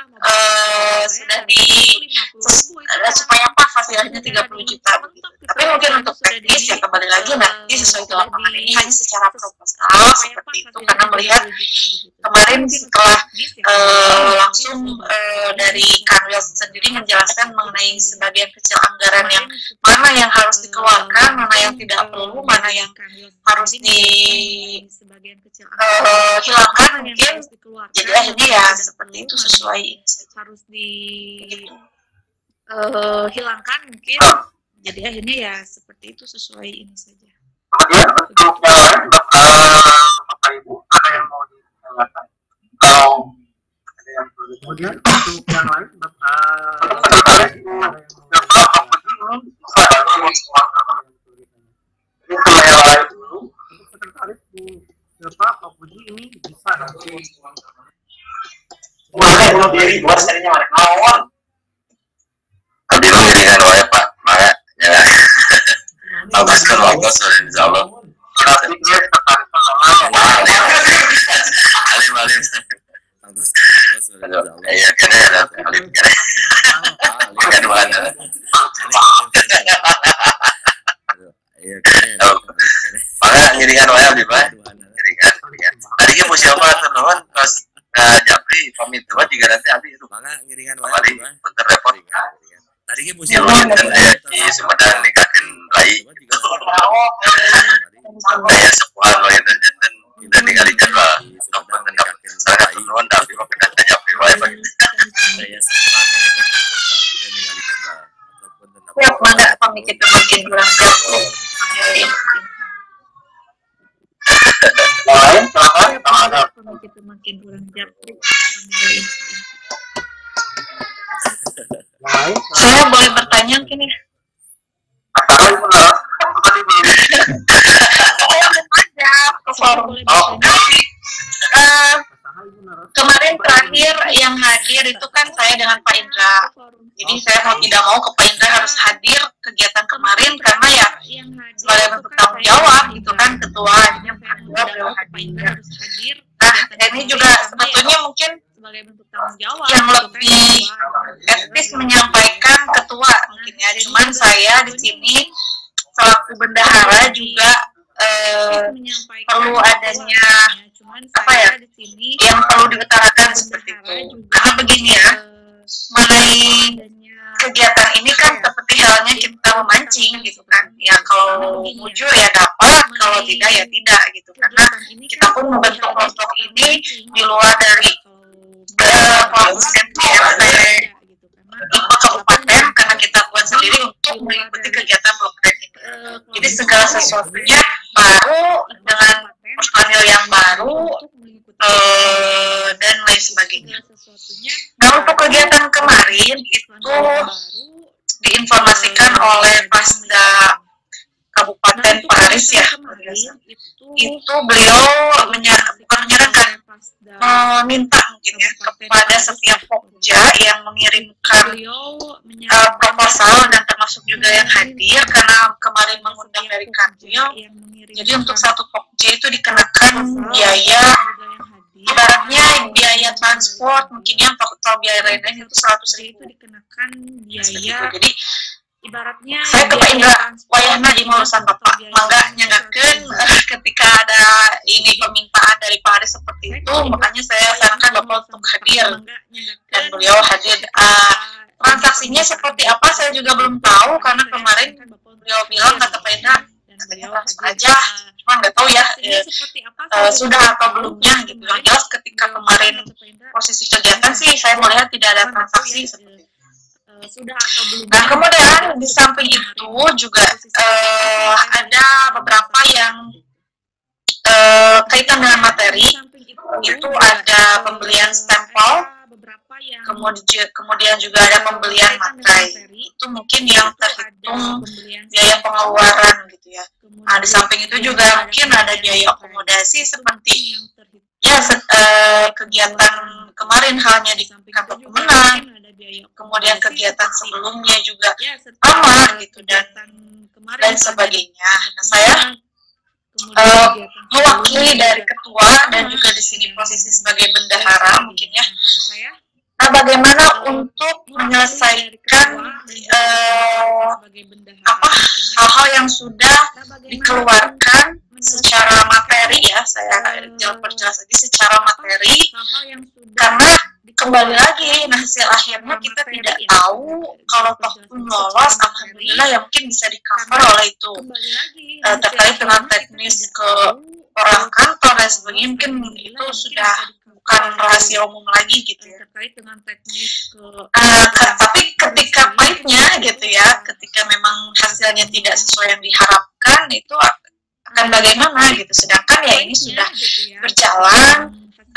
supaya apa hasilnya 30 juta begitu. Tapi mungkin untuk teknis ya kembali lagi nanti sesuai dengan lapangan, ini hanya secara proposal seperti itu, karena melihat kemarin setelah langsung dari Kanwil sendiri menjelaskan mengenai sebagian kecil anggaran yang mana yang harus dikeluarkan, mana yang tidak perlu, mana yang harus dihilangkan mungkin. Jadi akhirnya ya seperti itu sesuai harus dihilangkan mungkin. Jadi akhirnya ya seperti itu sesuai ini saja. Kemudian untuk yang lain, Bapak Ibu, ada yang mau ditanyakan? Kalau ada yang perlu. Kemudian untuk yang lain, Bapak Bapak bunuh diri buat serinya mereka lawan. Abdi mengiringan wae Pak, maka ya. Bagus kan bagus insyaallah. Alim. Iya kan ya, alim kan. Kan mana? Iya kan. Maka ngiringan wae Abdi Pak. Ngiringan. Tadi ke siapa teman pas Japri pamit tuh juga nanti Abdi itu. Maka ngiringan wae. Bentar repot. Tadi ke siapa dan di Sumedang nikahin bayi. Saya sepuan lo itu jantan kita tinggalin lah. Teman dan saya turun tapi mau kita Japri wae Pak. Saya sepuan lo itu tinggalin lah. Siap, mangga pamit itu makin kurang jauh. Lain Itu makin kurang jauh. Saya boleh bertanya mungkin ya? tahu benar. Tadi belum. Saya belum ada ke forum. Kemarin terakhir yang hadir itu kan saya dengan Pak Indra. Jadi saya mau tidak mau ke Pak Indra harus hadir kegiatan kemarin karena ya sebagai bentuk tanggung jawab gitu kan ketuanya Pak Indra beliau hadir. Nah ini juga sebetulnya mungkin Sebagai bentuk tanggung jawab yang lebih etis menyampaikan ketua mungkin ya. Cuman saya di sini selaku bendahara juga perlu adanya apa ya yang perlu diutarakan seperti itu. Karena begini ya, mengenai kegiatan ini kan seperti halnya kita memancing gitu kan. Ya kalau mujur ya dapat, kalau tidak ya tidak gitu. Karena kita pun membentuk kelompok ini di luar dari kelompok MPRT IPA kabupaten karena kita buat sendiri untuk mengikuti kegiatan blockchain ini. Jadi segala sesuatunya baru dengan personil yang baru dan lain sebagainya. Nah untuk kegiatan kemarin itu diinformasikan oleh Pasda Kabupaten Paris ya, itu beliau menyarankan meminta mungkin ya kepada setiap pokja yang mengirimkan proposal dan termasuk juga yang hadir karena kemarin mengundang dari Kanwil. Jadi untuk satu pokja itu dikenakan biaya ibaratnya biaya transport mungkin yang atau biaya lain-lain itu 100.000 dikenakan biaya. Jadi ibaratnya saya ke Pak Indra wayahna di urusan Bapak mangga nyangakeun ketika ada ini permintaan dari Pak Aris seperti itu makanya saya sarankan Bapak untuk hadir dan beliau hadir. Transaksinya seperti apa saya juga belum tahu karena kemarin beliau bilang kata Pak Indra katanya langsung aja cuma nggak tahu ya sudah atau belumnya gitu. Yang jelas ketika kemarin posisi kegiatan sih saya melihat tidak ada transaksi seperti itu. Nah kemudian di samping itu juga ada beberapa yang kaitan dengan materi itu ada pembelian stempel kemudian juga ada pembelian materai itu mungkin yang terhitung biaya pengeluaran gitu ya. Nah di samping itu juga mungkin ada biaya akomodasi seperti ya kegiatan kemarin halnya di kantor pemenang, kemudian kegiatan sebelumnya juga sama gitu dan sebagainya. Nah saya mewakili dari ketua dan juga di sini posisi sebagai bendahara mungkin ya. Nah bagaimana untuk menyelesaikan hal-hal yang sudah dikeluarkan secara materi ya, saya perjelas lagi secara materi karena kembali lagi nah hasil akhirnya kita tidak tahu kalau toh pun lolos alhamdulillah ya mungkin bisa di cover oleh itu terkait dengan teknis ke orang kantor dan sebagainya mungkin itu sudah bukan rahasia umum lagi gitu ya. Tapi ketika pahitnya gitu ya, ketika memang hasilnya tidak sesuai yang diharapkan itu akan bagaimana gitu. Sedangkan ya ini sudah berjalan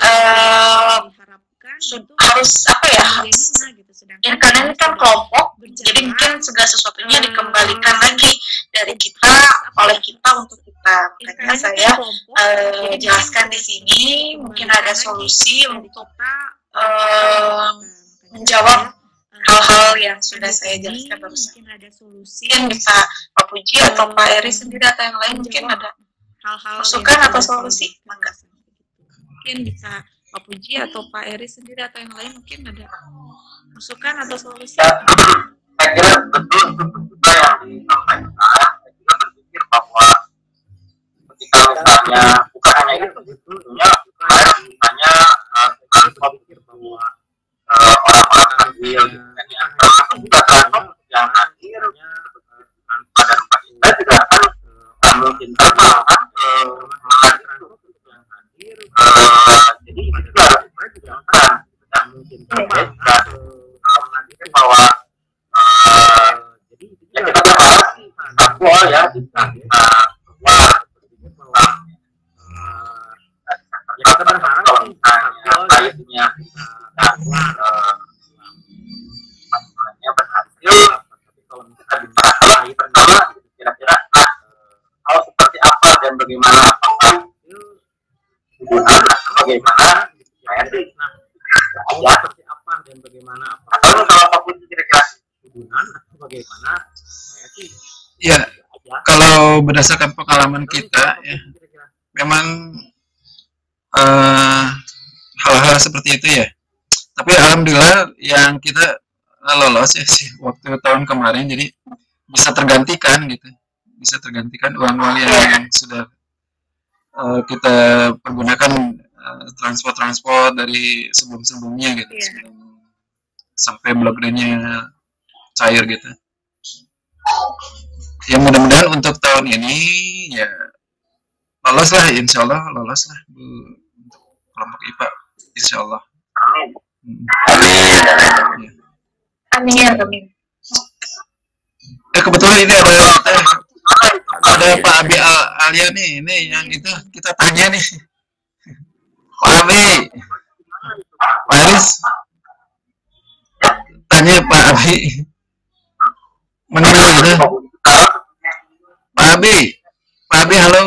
harus apa ya? Ya karena ini kan kelompok, jadi mungkin segala sesuatunya dikembalikan lagi dari kita oleh kita untuk kita. Makanya saya jelaskan di sini mungkin ada solusi untuk menjawab hal-hal yang sudah saya jelaskan barusan. Mungkin ada solusi. Mungkin bisa Pak Puji atau Pak Eri sendiri atau yang lain mungkin ada hal-hal masukan atau solusi. Maka mungkin bisa Pak Puji atau Pak Eri sendiri atau yang lain mungkin ada masukan atau solusi. Ya, saya kira betul juga yang disampaikan. Saya juga berpikir bahwa ketika misalnya bukan hanya itu, sebetulnya kemarin misalnya kita berpikir bahwa orang-orang hadir termasuk juga transport yang hadir pada tempat kita juga kan mungkin terbatas semangat itu yang hadir. Jadi itu juga tidak mungkin terbatas mengatakan bahwa jadi ya kita berharap Papua ya bisa keluar bahwa ya kita berharap kalau misalnya baiknya berhasil, tapi kalau misalnya bisa bersama kira-kira hal seperti apa dan bagaimana, apakah hubungan atau bagaimana saya sih ya seperti apa dan bagaimana atau kalau apapun kira-kira hubungan atau bagaimana saya sih ya kalau berdasarkan pengalaman kita ya memang hal-hal seperti itu ya, tapi alhamdulillah yang kita lolos ya sih waktu tahun kemarin, jadi bisa tergantikan gitu, bisa tergantikan uang-uang yang sudah kita pergunakan transport dari sebelum-sebelumnya gitu, sebelum sampai blockchain-nya cair gitu. Ya mudah-mudahan untuk tahun ini ya lolos lah, insya Allah lolos lah Bu, untuk kelompok IPA, insya Allah. Amin. Amin. Kebetulan ini ada Pak Abi Alia nih, ini yang itu kita tanya nih. Pak Abi, Pak Aris, tanya Pak Abi, mana gitu? Pak Abi, halo.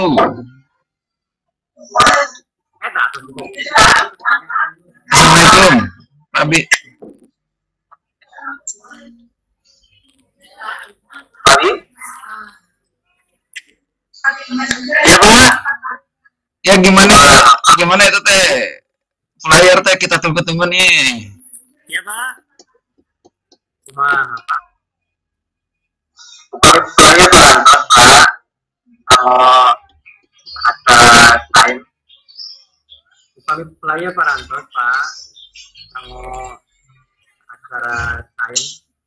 Assalamualaikum, Pak Abi. ya Pak, Ya gimana itu teh flyer teh kita tunggu-tunggu nih. Ya Pak. cuma saya berangkat Pak kalau ada time Upaya Parantos Pak, kalau acara time.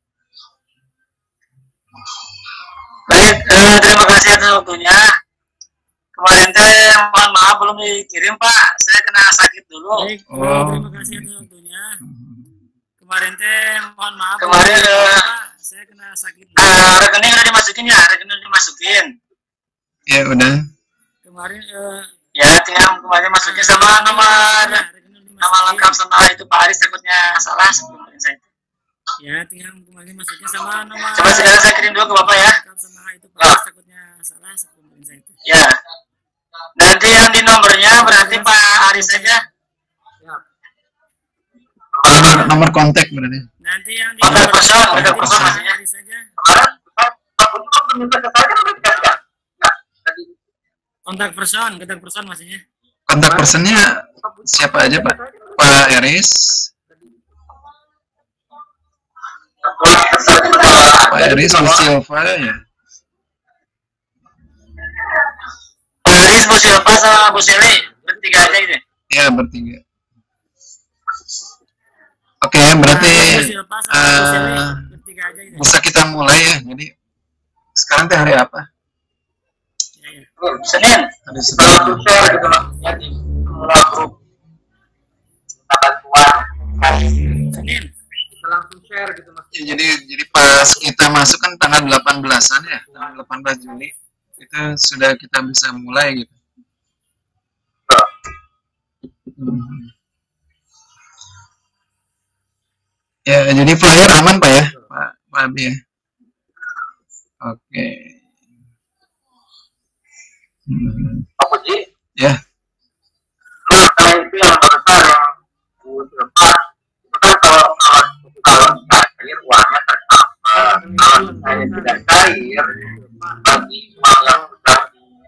baik. Terima kasih atas waktunya. Kemarin teh mohon maaf belum dikirim Pak, saya kena sakit dulu. Baik, Oh. terima kasih atas waktunya. Kemarin teh mohon maaf. Kemarin, Pak, saya kena sakit dulu. Rekening udah dimasukin ya, rekening udah dimasukin. Ya udah. Kemarin Ya tinggal kemarin masukin sama nama lengkap sama itu Pak Aris, takutnya salah sebelum saya. Ya, tinggal kemarin masuknya sama nama. Coba sekarang saya kirim dulu ke Bapak ya. Sama itu Pak, takutnya salah sebelum saya itu. Ya. Nanti yang di nomornya berarti Pak Aris saja. Nomor kontak berarti. Nanti yang di Kontak person Pak maksudnya. Aris saja. Kemarin Pak Putu minta ke saya kan udah dikasih ya? Ya, tadi. Kontak person maksudnya. Kontak personnya siapa aja Pak? Pak Eris, Pak Eris, Bu Silva ya. Pak Aris, Bu Silva sama Bu Seli bertiga aja gitu. Ya bertiga. Oke, berarti Bertiga aja gitu. bisa kita mulai ya. Jadi sekarang teh hari apa? Ya. Senin. Hari Kalau Senin. share gitu maksudnya di semua grup bantuan. Senin. Kita langsung share gitu mas. Ya, jadi pas kita masuk kan tanggal 18-an ya, tanggal 18 Juli itu sudah kita bisa mulai gitu. Ya, jadi flyer aman Pak ya, Pak Abi ya. Oke. Pak Puji. Ya, Nah, itu yang terbesar yang Bu Silva kalau cair uangnya tercover, kalau misalnya tidak cair bagi uang yang sudah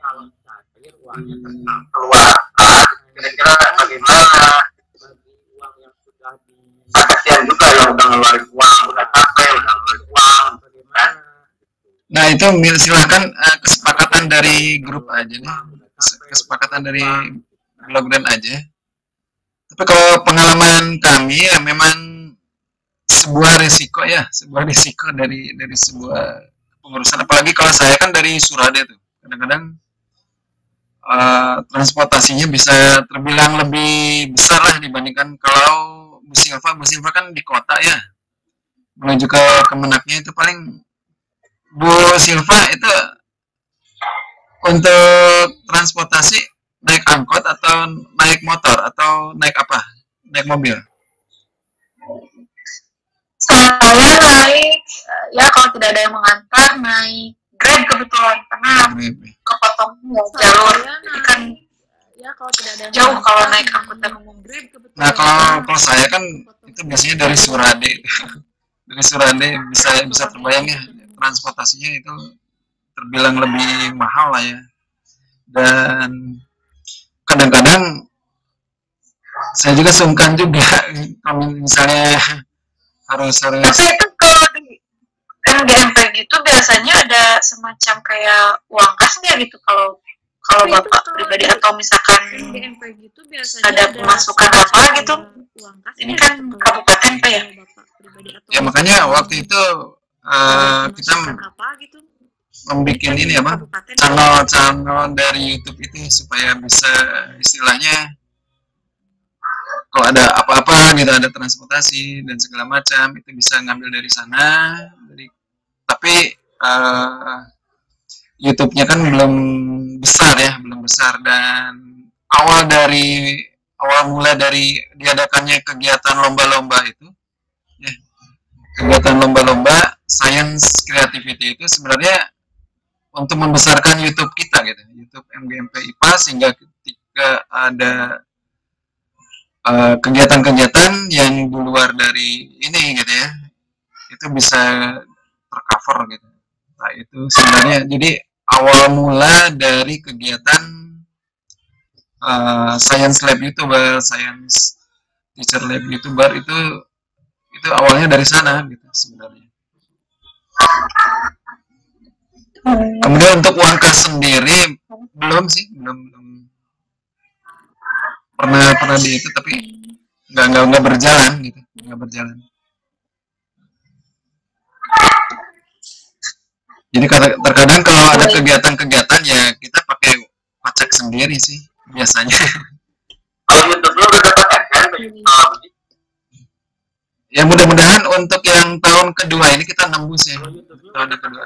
dikeluarkan, kira-kira bagaimana? Kasihan juga yang udah ngeluarin uang, udah capek, udah ngeluarin uang, kan? Nah itu silahkan kesepakatan dari grup aja nih, kesepakatan dari Blogren aja. Tapi kalau pengalaman kami ya memang sebuah risiko dari sebuah pengurusan. Apalagi kalau saya kan dari Surade tuh, kadang-kadang transportasinya bisa terbilang lebih besar lah dibandingkan kalau Bu Silva kan di kota ya, menuju ke Kemenaknya itu paling Bu Silva itu untuk transportasi naik angkot atau naik motor atau naik apa? Naik mobil? Saya naik, ya kalau tidak ada yang mengantar, naik Grab kebetulan karena kepotong jalur, jadi kan Ya, kalau tidak ada jauh kalau naik angkutan umum. Nah kalau saya kan itu biasanya dari Surade, dari Surade bisa terbayang ya transportasinya itu terbilang lebih mahal lah ya, dan kadang-kadang saya juga sungkan juga kalau misalnya harus Tapi itu kalau di MGMP gitu biasanya ada semacam kayak uang kas nggak gitu kalau Bapak pribadi atau misalkan MGMP gitu biasanya ada pemasukan apa gitu? uang kas. Ini kan kabupaten Pak ya? ya makanya waktu itu kita apa gitu? membuat ini apa channel dari YouTube itu supaya bisa istilahnya kalau ada apa-apa gitu, ada transportasi dan segala macam itu bisa ngambil dari sana. Tapi YouTube-nya kan belum besar dan awal mula dari diadakannya kegiatan lomba-lomba itu ya, kegiatan lomba-lomba science creativity itu sebenarnya untuk membesarkan YouTube kita gitu, YouTube MGMP IPA, sehingga ketika ada kegiatan-kegiatan yang di luar dari ini gitu ya, itu bisa tercover gitu. Nah itu sebenarnya jadi awal mula dari kegiatan science lab YouTuber, science teacher lab YouTuber itu awalnya dari sana gitu sebenarnya. Kemudian untuk uang kas sendiri belum pernah di itu, tapi nggak berjalan gitu, nggak berjalan. Jadi terkadang kalau ada kegiatan-kegiatan ya kita pakai pajak sendiri sih biasanya. Kalau YouTube lo udah dapat kan? Ya mudah-mudahan untuk yang tahun kedua ini kita nembus ya, tahun kedua.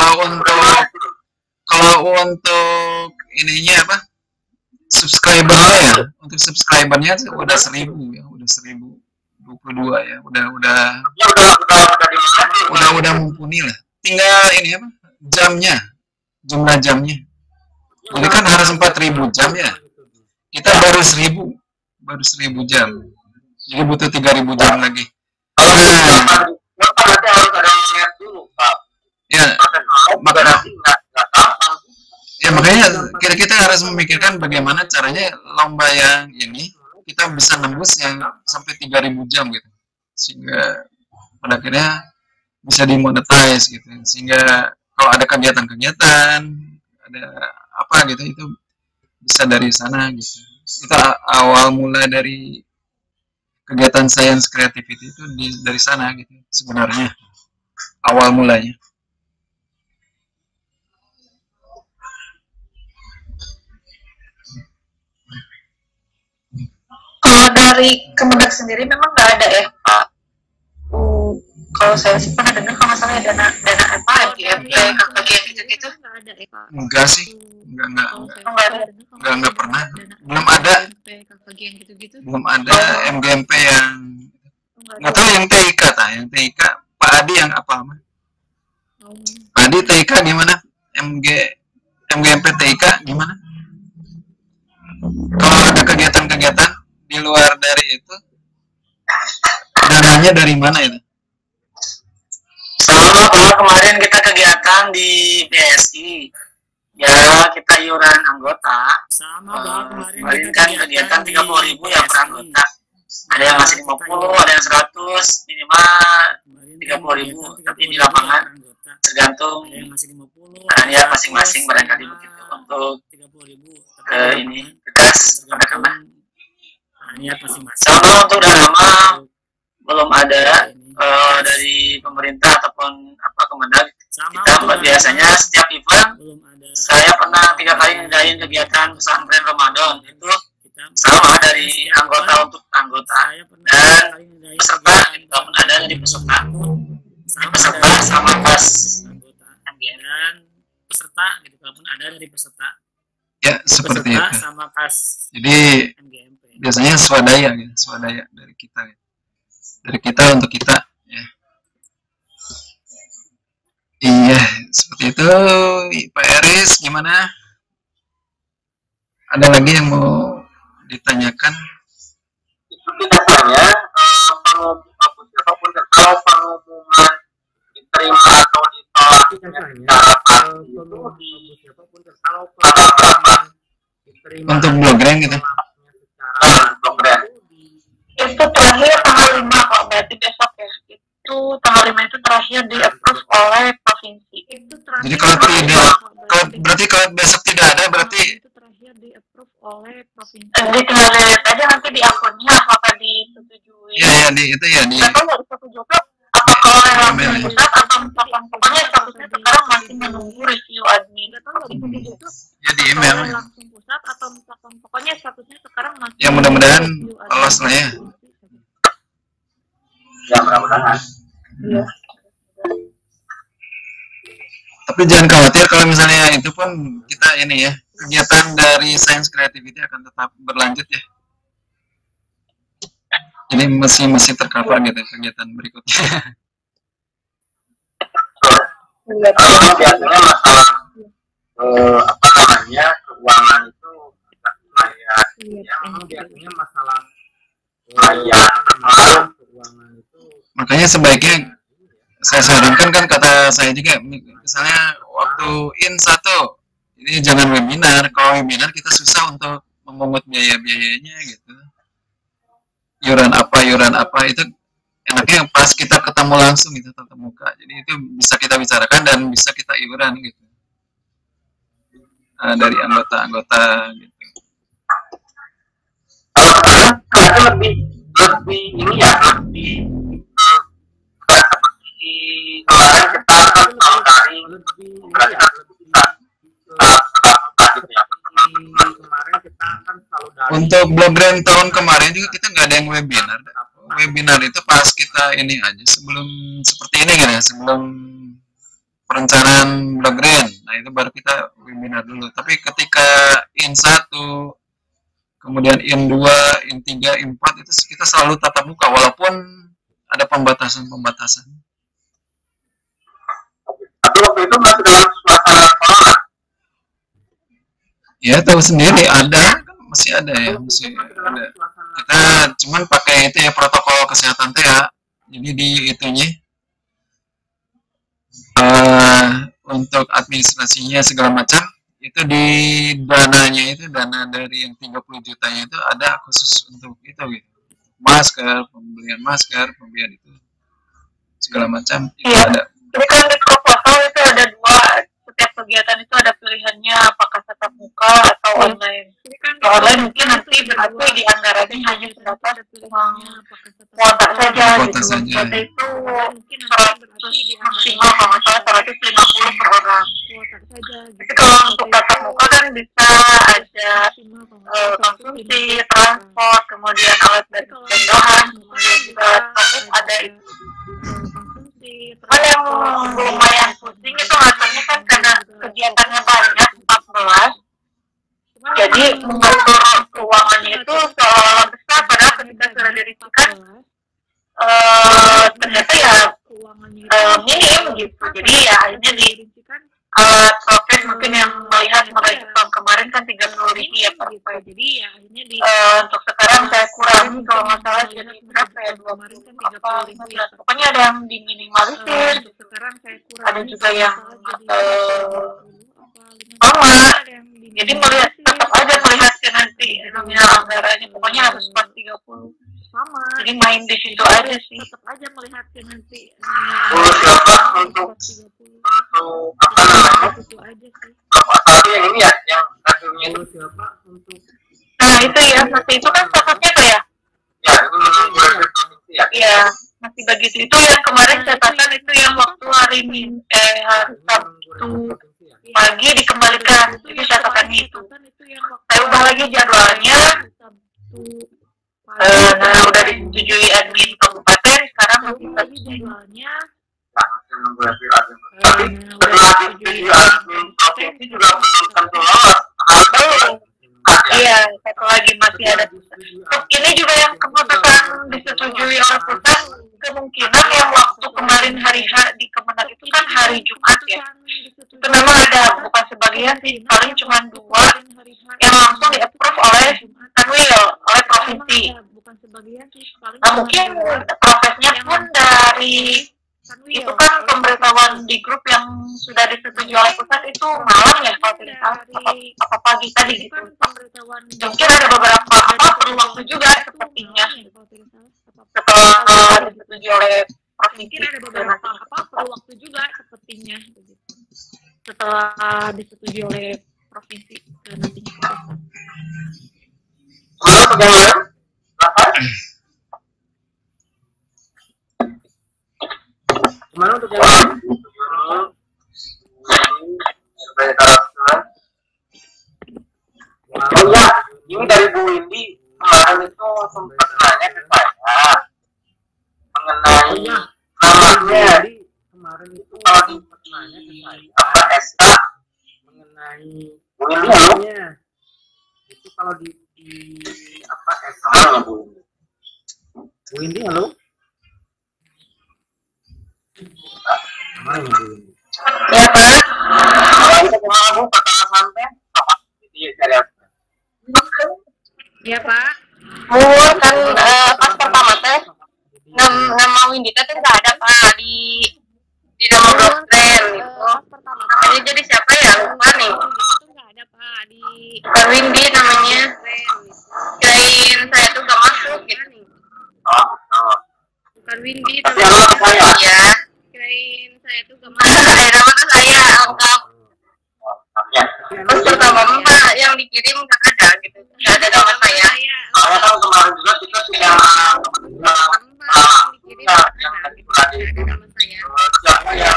Kalau untuk ininya apa? Subscribernya ya, untuk subscribernya udah 1000 ya, udah 1022 ya, udah mumpuni lah. Tinggal ini apa? Jumlah jamnya. Jadi kan harus 4000 jam ya. Kita baru 1000 jam. Jadi butuh 3000 jam lagi. Makanya kita harus memikirkan bagaimana caranya lomba yang ini kita bisa nembus yang sampai 3000 jam gitu, sehingga pada akhirnya bisa dimonetize gitu, sehingga kalau ada kegiatan ada apa gitu itu bisa dari sana gitu. Itu awal mula dari kegiatan science creativity itu dari sana gitu sebenarnya awal mulanya. Kalau dari Kemendak sendiri memang nggak ada ya Pak. Kalau saya sih pernah dengar kalau nggak salah ya dana apa MGMP bagian gitu-gitu. Enggak sih, enggak pernah. Belum ada MGMP yang nggak tahu yang TIK yang TIK Pak Adi yang apa mah? Pak Adi TIK gimana? MGMP TIK gimana? Kalau ada kegiatan-kegiatan di luar dari itu, dananya dari mana itu? kegiatan di BSI ya kita iuran anggota kemarin kan kegiatan 30.000 ya per anggota, ada yang masih 50, ada yang 100, minimal 30.000, tapi di lapangan tergantung ya masing-masing barangkali begitu untuk ini tugas rekaman. Sama untuk drama belum ada dari pemerintah ataupun Kemendag. Kita biasanya setiap event saya pernah 3 kali ngadain kegiatan pesantren Ramadan, itu sama dari anggota untuk anggota dan peserta, walaupun ada dari peserta sama pas peserta gitu, walaupun ada dari peserta ya seperti itu. Sama pas jadi biasanya swadaya gitu, swadaya dari kita gitu. Dari kita untuk kita ya. Iya seperti itu. Pak Eris gimana, ada lagi yang mau ditanyakan? Biasanya kalau pengumuman diterima atau ditolak untuk blogren gitu. Itu terakhir tanggal 5 kok, berarti besok ya. Itu tanggal 5 itu terakhir di approve oleh provinsi. Itu terakhir. Jadi kalau tidak, berarti kalau besok tidak ada berarti itu terakhir di approve oleh provinsi. Jadi tinggal lihat aja nanti di akunnya apakah disetujui. ya di itu ya di Atau nggak disetujui apakah oleh langsung pusat atau misalkan pokoknya statusnya sekarang masih menunggu review admin. ya di email. Langsung pusat atau misalkan pokoknya statusnya sekarang masih. Ya mudah-mudahan lolos lah ya. Ya mudah-mudahan. Iya. Tapi jangan khawatir kalau misalnya itu pun kita ini ya, kegiatan dari Science Creativity akan tetap berlanjut ya. Jadi masih tercover gitu kegiatan berikutnya. Biasanya masalah keuangan itu kayak biasanya masalah keuangan itu. Makanya sebaiknya saya sarankan kan kata saya juga, misalnya waktu in1 ini jangan webinar. Kalau webinar kita susah untuk memungut biaya-biayanya gitu. Iuran apa itu enaknya pas kita ketemu langsung gitu, tatap muka. Jadi itu bisa kita bicarakan dan bisa kita iuran gitu dari anggota-anggota gitu. Lebih ini ya, lebih seperti kemarin kita kan tahun dari kemarin kita kan selalu dari untuk blogren tahun kemarin juga kita nggak ada yang webinar. Webinar itu pas kita ini aja sebelum seperti ini kan ya, sebelum perencanaan blogren. Nah itu baru kita webinar dulu. Tapi ketika in1, kemudian in2, in3, in4 itu kita selalu tatap muka walaupun ada pembatasan-pembatasan. Tapi waktu itu masih dalam suasana corona. Ya tahu sendiri ada, kan masih ada ya, masih ada. Kita cuman pakai itu ya protokol kesehatan ya. Jadi di itunya untuk administrasinya segala macam itu di dananya itu, dana dari yang 30 jutanya itu ada khusus untuk itu gitu. Masker, pembelian masker, pembelian itu segala macam itu ada. Jadi kan di proposal itu ada 2, setiap kegiatan itu ada pilihannya apakah tatap muka atau online. Kalau online mungkin nanti berarti di anggarannya hanya sebatas kuota saja gitu. Kuota itu 100 maksimal kalau nggak salah 150 per orang. Tapi kalau untuk tatap muka kan bisa ada konsumsi, transport, kemudian alat dan bahan, kemudian juga ada itu. Cuman yang lumayan pusing itu ngaturnya kan karena kegiatannya banyak, 14. Jadi mengatur keuangannya itu seolah besar, padahal ketika sudah dirisikan ternyata ya minim gitu. Jadi ya akhirnya di alat prokes mungkin yang melihat tahun kemarin kan 30.000 ya per event. Jadi ya akhirnya di untuk sekarang saya kurangi kalau nggak salah jadi berapa ya, 20 apa 15. Pokoknya ada yang diminimalisir gitu. sekarang saya kurang. Ada juga yang sama. Jadi melihat tetap aja melihatnya nanti nominal anggarannya pokoknya harus 430 sama. Jadi main di situ aja sih. Tetap aja melihatnya nanti. Siapa untuk apa namanya? Itu aja sih. Tapi yang ini ya, yang hasilnya itu siapa untuk Nah itu ya, nanti itu kan catatannya apa ya? ya itu menurut provinsi ya. Iya, masih begitu. Itu yang kemarin catatan itu yang waktu hari Sabtu pagi dikembalikan. Itu catatannya itu. Saya ubah lagi jadwalnya. Nah, udah disetujui admin kabupaten, sekarang masih jadwalnya. Nah, masih nunggu hasil admin. Tapi setelah disetujui admin provinsi juga belum tentu lolos. Iya, satu lagi masih ada. Ini juga yang keputusan disetujui oleh pusat, kemungkinan yang waktu kemarin hari H di Kemenag itu kan hari Jumat ya. Itu memang ada, bukan sebagian sih, paling cuma 2 yang langsung di-approve oleh Kanwil, oleh provinsi. Nah mungkin prosesnya pun dari itu kan pemberitahuan di grup yang sudah disetujui oleh pusat itu malam ya kalau tidak salah apa pagi tadi gitu. Mungkin ada beberapa perlu waktu juga sepertinya setelah disetujui oleh provinsi. Perlu waktu juga sepertinya setelah disetujui oleh provinsi dan nantinya Mana pegangan? kemana untuk yang lain? Oh ya, ini dari Bu Windy kemarin itu sempat nanya ke saya mengenai namanya. Kemarin itu Kalau di nanya ke saya apa SK mengenai Bu Windy halo? namanya. Itu kalau di apa Namanya Bu Windy. Bu Windy halo? Namanya Bu Windy. Ya Pak. Kalau itu kemana Bu? Kata sampai apa? Jadi cari apa? ya Pak. Bu kan pas pertama teh nama Windy teh nggak ada Pak di nama dosen gitu. Namanya jadi siapa ya lupa nih. Nggak ada Pak di Bukan Windy namanya. Kirain saya tuh gak masuk gitu. Oh. bukan Windy Tapi nama saya. Iya. kirain saya tuh gak masuk. Nama tuh saya lengkap. Ya. Terus pertama Mbak yang dikirim nggak ada gitu. Nggak ada nama saya. Saya tahu kemarin juga kita sudah siapa yang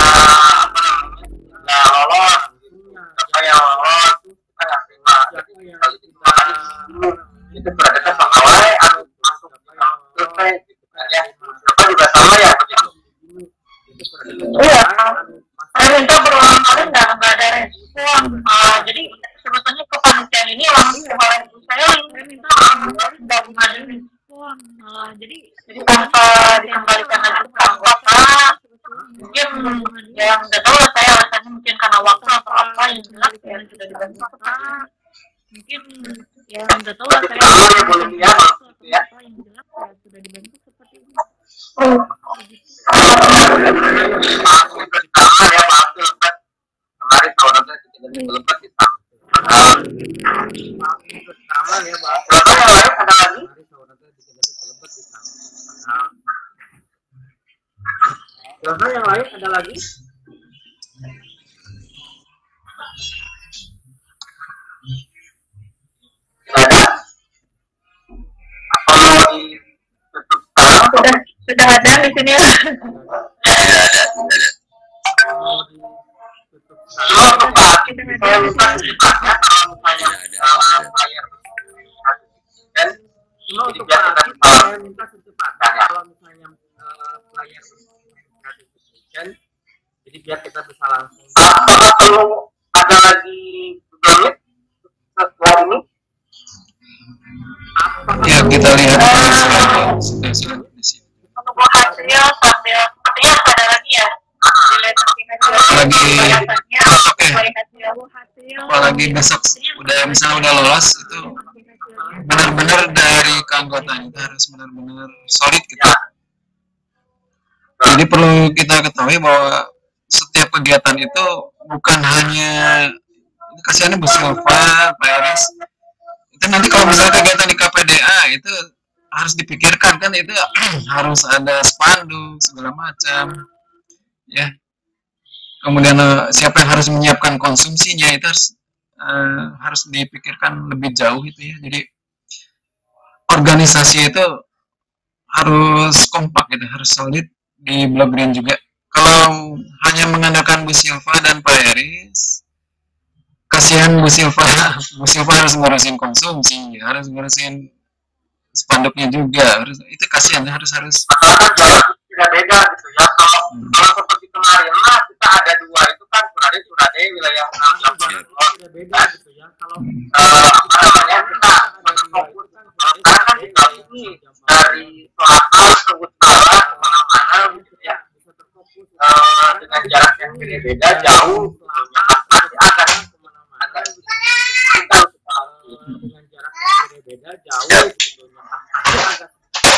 sudah lolos, siapa yang lolos, kita yang terima. Jadi kalau terima itu berarti kan sama wae aku masuk selesai gitu kan ya. Siapa juga sama ya begitu. Iya. Saya minta berulang kali nggak ada respon. Jadi sebetulnya kepanitiaan ini langsung oleh ibu saya minta dari mana respon. Jadi tanpa dikembalikan lagi ke anggota, mungkin yang nggak tahu lah saya alasannya mungkin karena waktu atau apa yang jelas ya sudah dibantu. Mungkin yang nggak tahu lah saya ya boleh ya maksud ya. apa yang jelas ya sudah dibantu seperti ini. Pertama ya maaf kemarin saudara kita dari lepas kita. pertama ya Pak. Yang lain ada lagi? Karena yang lain ada lagi? Ada? Apa mau ditutup sekarang? Sudah ada di sini ya. Cuma untuk Pak, saya lupa secepatnya kalau misalnya layar dan Cuma jadi untuk biar Pak kita Akif, saya minta secepatnya kalau misalnya layar notification, jadi biar kita bisa langsung. apakah perlu ada lagi menit setelah ini? Ya, kita lihat sudah di sini. Menunggu hasil sambil sepertinya ada lagi ya. Dilihat Lagi besok ya. hasil. Apalagi besok udah misalnya udah lolos itu benar-benar dari keanggotaan kita harus benar-benar solid gitu. Jadi perlu kita ketahui bahwa setiap kegiatan itu bukan hanya, kasihannya Bu Silva, Pak Eris, itu nanti kalau misalnya kegiatan di KPDA itu harus dipikirkan kan, itu harus ada spanduk segala macam ya. Kemudian siapa yang harus menyiapkan konsumsinya itu harus dipikirkan lebih jauh itu ya. Jadi organisasi itu harus kompak gitu, harus solid di Blok Green juga. Kalau hanya mengandalkan Bu Silva dan Pak Eris, kasihan Bu Silva. Bu Silva harus ngurusin konsumsi, harus ngurusin spanduknya juga, itu kasihan, harus masalah kan tidak beda gitu ya. Kalau seperti kemarin lah kita ada dua itu kan Surade wilayah tidak beda gitu ya. Kalau apa namanya, kita fokus kan kita ini dari selatan ke utara kemana-mana gitu ya, dengan jarak yang beda jauh sebetulnya pasti agak dengan jarak yang berbeda jauh sebetulnya agak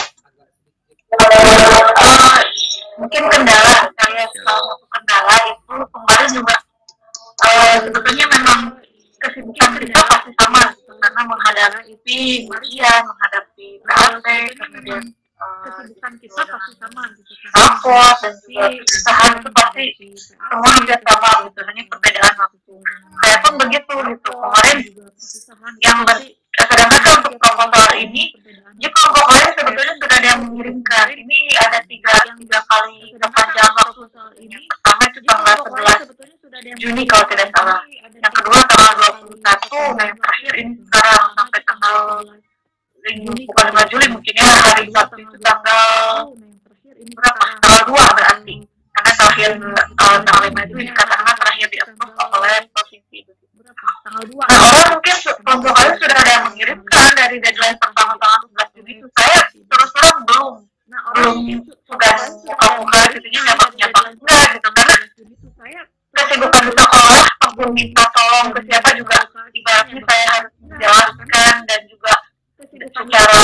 Mungkin kendala saya, salah satu kendala itu kemarin juga sebetulnya memang kesibukan kita pasti sama gitu, karena menghadapi ujian, menghadapi PAT, kemudian kesibukan kita pasti sama gitu kan. rapor dan juga usaha itu pasti semua juga sama gitu, hanya perbedaan waktu. Saya pun begitu gitu kemarin yang sedangkan untuk proposal ini, jadi kelompok lain sebetulnya sudah ada yang mengirimkan. Ini ada tiga kali perpanjangan waktu. Yang pertama itu tanggal 11 Juni kalau tidak salah. Yang kedua tanggal 21, nah yang terakhir ini sekarang sampai tanggal bukan 5 Juli mungkin ya, hari Sabtu itu tanggal berapa? Tanggal 2 berarti. Karena terakhir tanggal 5 itu dikatakan terakhir di-approve oleh provinsi. Tanggal 2. Nah, orang mungkin kelompok kalian sudah ada yang mengirimkan dari deadline pertama tanggal 11 Juni itu. Saya terus terang belum tugas buka gitu nyapa enggak gitu, karena kesibukan di sekolah aku minta tolong ke siapa juga ibaratnya saya harus menjelaskan, dan juga secara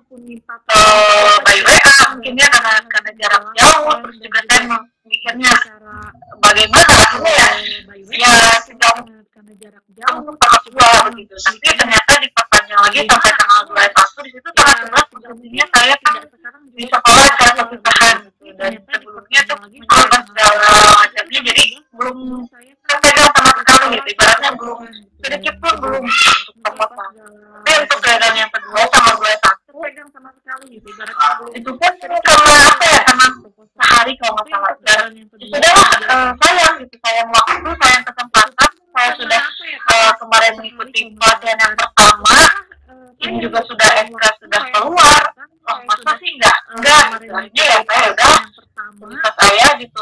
by WA mungkin ya, karena jarak jauh, terus juga saya mikirnya bagaimana ya sejauh jauh tahap 2 begitu, tapi ternyata diperpanjang lagi sampai tanggal 21. Di situ tanggal 11 posisinya saya kan di sekolah secara kesusahan gitu, dan sebelumnya tuh mencoba segala macamnya, jadi belum terpegang sama sekali gitu, ibaratnya belum sedikit pun belum untuk proposal. Tapi untuk keadaan yang kedua tanggal 21 itu pun karena apa ya, karena sehari kalau nggak salah, dan sudah sayang gitu, sayang waktu, sayang kesempatan. Saya sudah kemarin mengikuti pelatihan yang pertama, ini juga sudah SK sudah keluar. Oh, masa sih enggak gitu. Akhirnya ya saya udah bisa saya gitu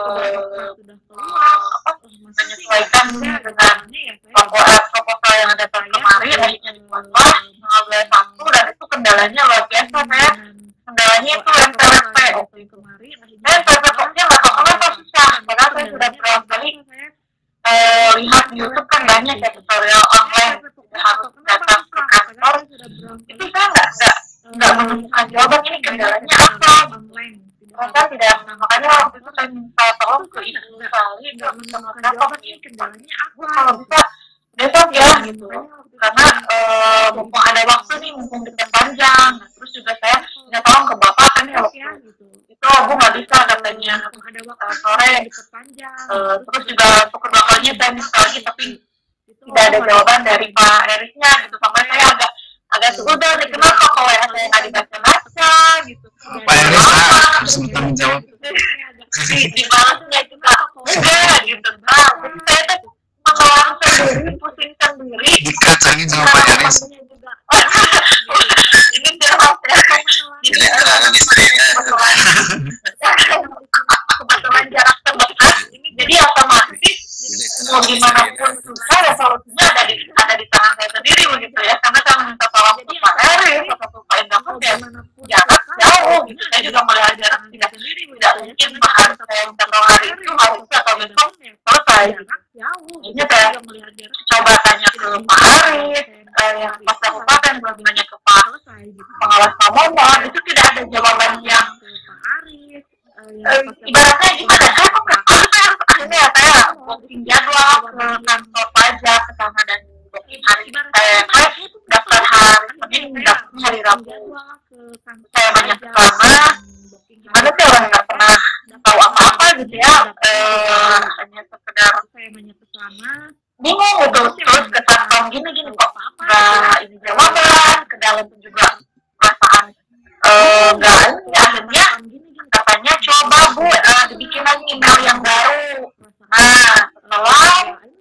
menyesuaikan dengan proposal yang ada kemarin, akhirnya dibuatlah tanggal 21, dan itu kendalanya luar biasa. Saya kendalanya itu MPWP waktu itu. Saya MPWP-nya nggak tahu kenapa susah, padahal saya sudah berapa kali lihat di YouTube kan banyak ya tutorial online, tidak harus datang ke kantor. Itu saya nggak menemukan jawaban ini kendalanya apa. Saya tidak, makanya waktu itu saya minta tolong ke Ibu Sali dan sama Bapak kendalanya apa. Kalau bisa besok ya gitu, karena mumpung ada waktu nih, mumpung dekat panjang. Nah, terus juga saya minta tolong ke Bapak kan ya waktu itu aku nggak bisa katanya sore. Terus juga pekerjaannya saya minta lagi, tapi tidak ada jawaban dari Pak Erisnya gitu, sampai saya agak sudah nih, kenapa kalau saya nggak dibaca-baca gitu. Pak Eris harus menjawab. Dibalasnya juga enggak gitu. Nah, jadi saya tuh masalah sendiri, pusing sendiri. Dikacangin sama Pak Eris. Ini jawab ya. Jadi kebetulan jarak terdekat ini, jadi otomatis mau gimana pun susah ya, solusinya ada di tangan saya sendiri begitu ya, karena saya minta tolong ke Pak Eris atau Pak Indakus ya jarak jauh gitu. Saya juga melihat jarak tidak mungkin harus saya minta tolong hari itu, harus atau besok selesai. Ini saya coba tanya ke Pak Eris, yang pas kabupaten, belum nanya ke Pak pengawas Pamomon, itu tidak ada jawaban yang ibaratnya gimana, saya kok akhirnya saya booking jadwal ke kantor pajak ke sana dan booking hari saya daftar hari Senin, daftar hari Rabu. Saya banyak ke sana, gimana sih orang nggak pernah tahu apa-apa gitu ya, hanya sekedar bingung gitu, terus ke satpam gini kok nggak ini jawaban, ke dalam pun juga perasaan nggak ini, akhirnya katanya coba Bu dibikin lagi email yang baru. Nah setelah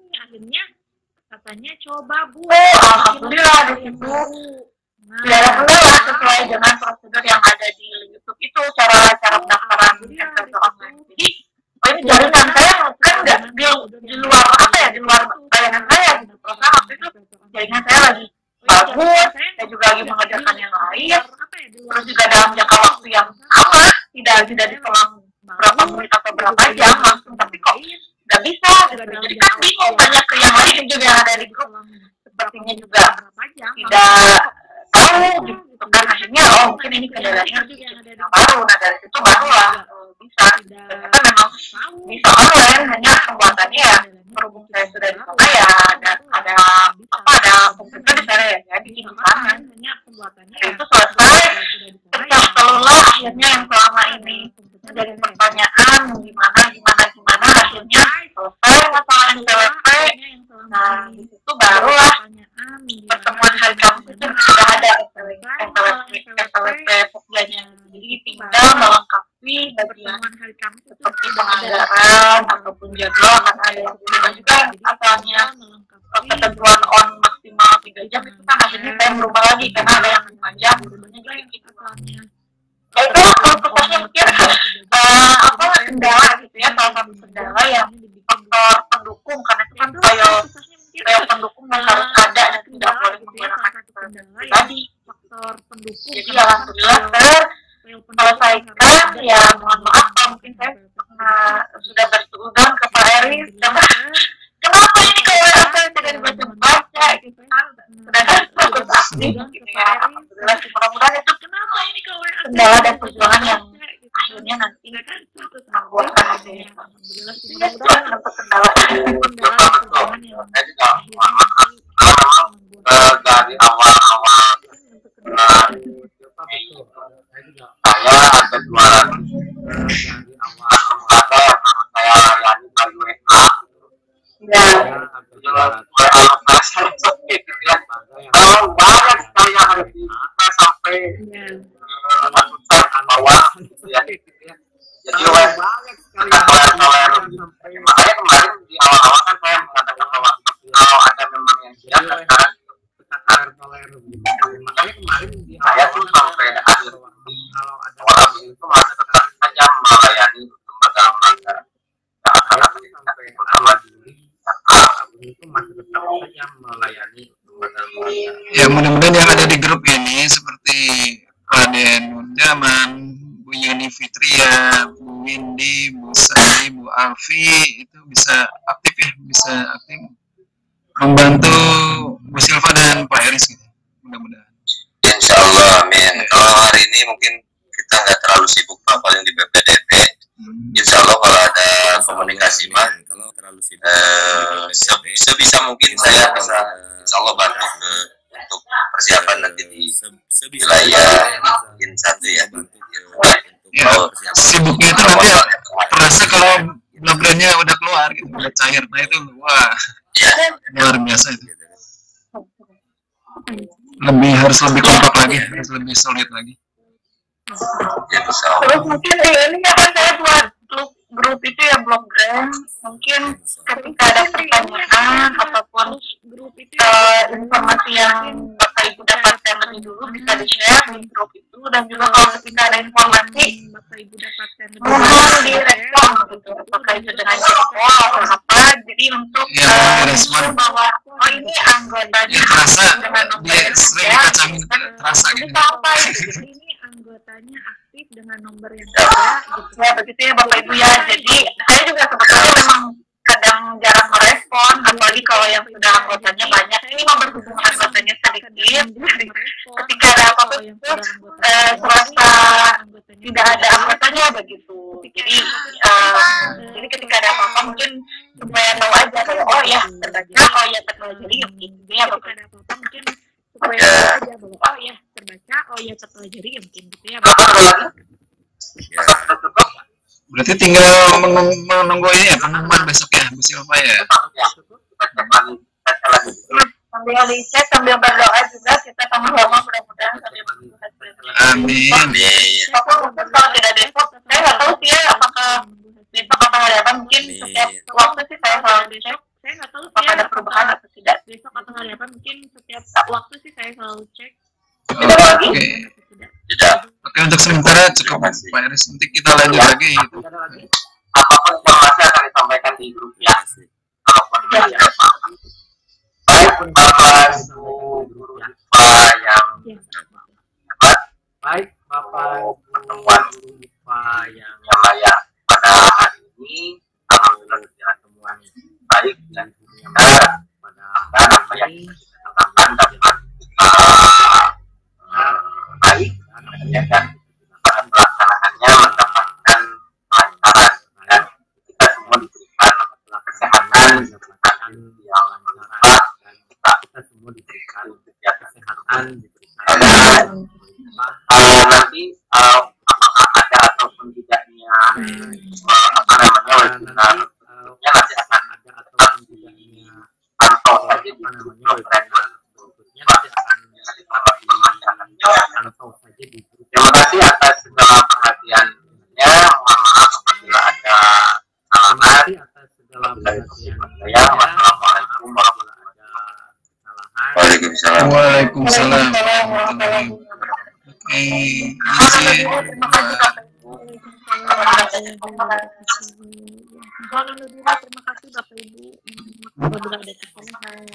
alhamdulillah di situ dilakukan sesuai dengan prosedur yang ada di YouTube itu, cara pendaftaran investor online. Jadi ini jaringan saya kan nggak di luar apa ya, di luar bayangan saya gitu. Karena waktu itu jaringan saya lagi bagus, saya juga lagi mengerjakan yang lain, terus juga dalam jangka waktu yang sama, tidak diselang berapa menit atau berapa jam langsung, tapi kok nggak bisa gitu. Jadi kan bingung, banyak ke yang lain juga yang ada di grup sepertinya juga tidak tahu gitu kan. Akhirnya mungkin ini kendalanya yang baru, nah dari situ barulah bisa. Ternyata memang bisa online, hanya pembuatannya ya berhubung saya sudah di sana ya ada komputer di sana ya, jadi di sana itu selesai. Ketika lelah akhirnya yang selama ini menjadi pertanyaan gimana akhirnya selesai masalah NPWP. Nah di situ barulah pertemuan hari Kamis itu sudah ada NPWP Pokjanya, jadi tinggal melengkapi bagian seperti penganggaran ataupun jadwal, karena ada yang juga asalnya ketentuan on maksimal 3 jam itu kan akhirnya saya berubah lagi karena ada yang 5 jam berubahnya jadi gitu. Ya itu kalau prosesnya mungkin kendala gitu ya, salah satu kendala yang faktor pendukung, karena itu kan file pendukung yang harus ada dan tidak boleh menggunakan pribadi. Jadi alhamdulillah terselesaikan ya. Mohon maaf kalau mungkin saya sudah bersuudzon ke Pak Eris, kenapa ini kalau saya tidak dibaca gitu kan, sedangkan bagus aktif gitu ya. Alhamdulillah mudah-mudahan itu kendala dan perjuangan yang akhirnya nanti membuatkan hasilnya. Mudah-mudahan untuk kendala dari awal-awal saya ada 200 kata yang harus saya layani melalui WA. Ya, saya sakit ya. Kalau banyak sekali yang harus kita sampai ratusan bawah ya. Jadi toler makanya kemarin di awal-awal kan saya mengatakan bahwa kalau ada memang yang siap sekarang makanya kemarin saya tuh sampai akhir awal itu masih tetap saja melayani lembaga-lembaga yang akan sampai pertama itu masih tetap saja melayani lembaga-lembaga. Ya mudah-mudahan yang ada di grup ini seperti Raden Mundaman, Bu Yuni Fitria, Bu Windy, Bu Sandi, Bu Alfi itu bisa aktif ya, bisa aktif membantu Bu Silva dan Pak Eris gitu. Mudah-mudahan. Insya Allah, amin. Kalau hari ini mungkin kita nggak terlalu sibuk paling di BPDP. Insya Allah kalau ada komunikasi mah, sebisa mungkin saya bisa Insya Allah bantu untuk persiapan nanti di wilayah mungkin satu ya. Ya, sibuknya itu nanti terasa kalau blognya udah keluar gitu, udah cair. Nah itu wah luar biasa itu. Harus lebih kompak lagi, harus lebih solid lagi. Terus mungkin ini akan saya buat grup itu ya, Bloggram. Mungkin ketika ada pertanyaan ataupun informasi yang Bapak Ibu dapatkan lebih dulu bisa di-share di grup itu, dan juga kalau ketika ada informasi mohon direspon gitu, apakah itu dengan jempol atau apa, jadi untuk bahwa ini anggotanya dengan nomor terasa gitu. Ini anggotanya aktif dengan nomor yang ada gitu. Ya begitu ya Bapak Ibu ya. Jadi saya juga sebetulnya memang kadang jarang merespon, apalagi kalau yang sudah anggotanya banyak. Ini mau berhubung anggotanya sedikit. Ketika ada apa-apa itu serasa tidak ada anggotanya begitu. Jadi jadi ketika ada apa-apa mungkin supaya tahu aja bahwa oh ya terbaca, oh ya terpelajari gitu ya. Ketika ada apa-apa mungkin supaya tahu aja bahwa oh ya terbaca, oh ya terpelajari mungkin gitu ya. Berarti tinggal menunggu ini ya pengumuman besok ya, Bu Silva ya. Sambil dicek, sambil berdoa juga kita sama-sama mudah-mudahan Amin. mungkin kalau tidak besok, saya nggak tahu sih ya apakah besok atau hari apa mungkin setiap waktu sih saya selalu cek. Saya nggak tahu apakah ada perubahan atau tidak besok atau hari apa mungkin setiap waktu sih saya selalu cek. Oke. Oke, untuk sementara cukup Pak Iris. Nanti kita lanjut lagi gitu. Apapun informasi akan disampaikan di grup ya. Kalaupun tidak ada apa-apa. Baik Bapak Ibu guru IPA yang hebat, Baik Bapak pertemuan Guru IPA yang layak pada hari ini alhamdulillah berjalan temuan baik dan dunia kita pada apa yang hari ini kita katakan dapat baik dan dapat melaksanakannya mendapatkan kelancaran dan kita semua diberikan kesehatan mendapatkan yang kelancaran dan kita semua diberikan kesehatan, diberikan nanti apakah ada ataupun tidaknya apa namanya webinar berikutnya nanti akan ada ataupun tidaknya pantau saja di grup webinar berikutnya nanti akan pantau saja di grup. Terima kasih atas segala perhatiannya. Mohon maaf apabila ada Terima kesalahan. kasih atas segala perhatian Ya, wassalamualaikum warahmatullahi kesalahan. wabarakatuh. Waalaikumsalam warahmatullahi wabarakatuh. Oke, izin. Terima kasih Bapak Ibu. Terima kasih Bapak Ibu. Apabila ada kesalahan.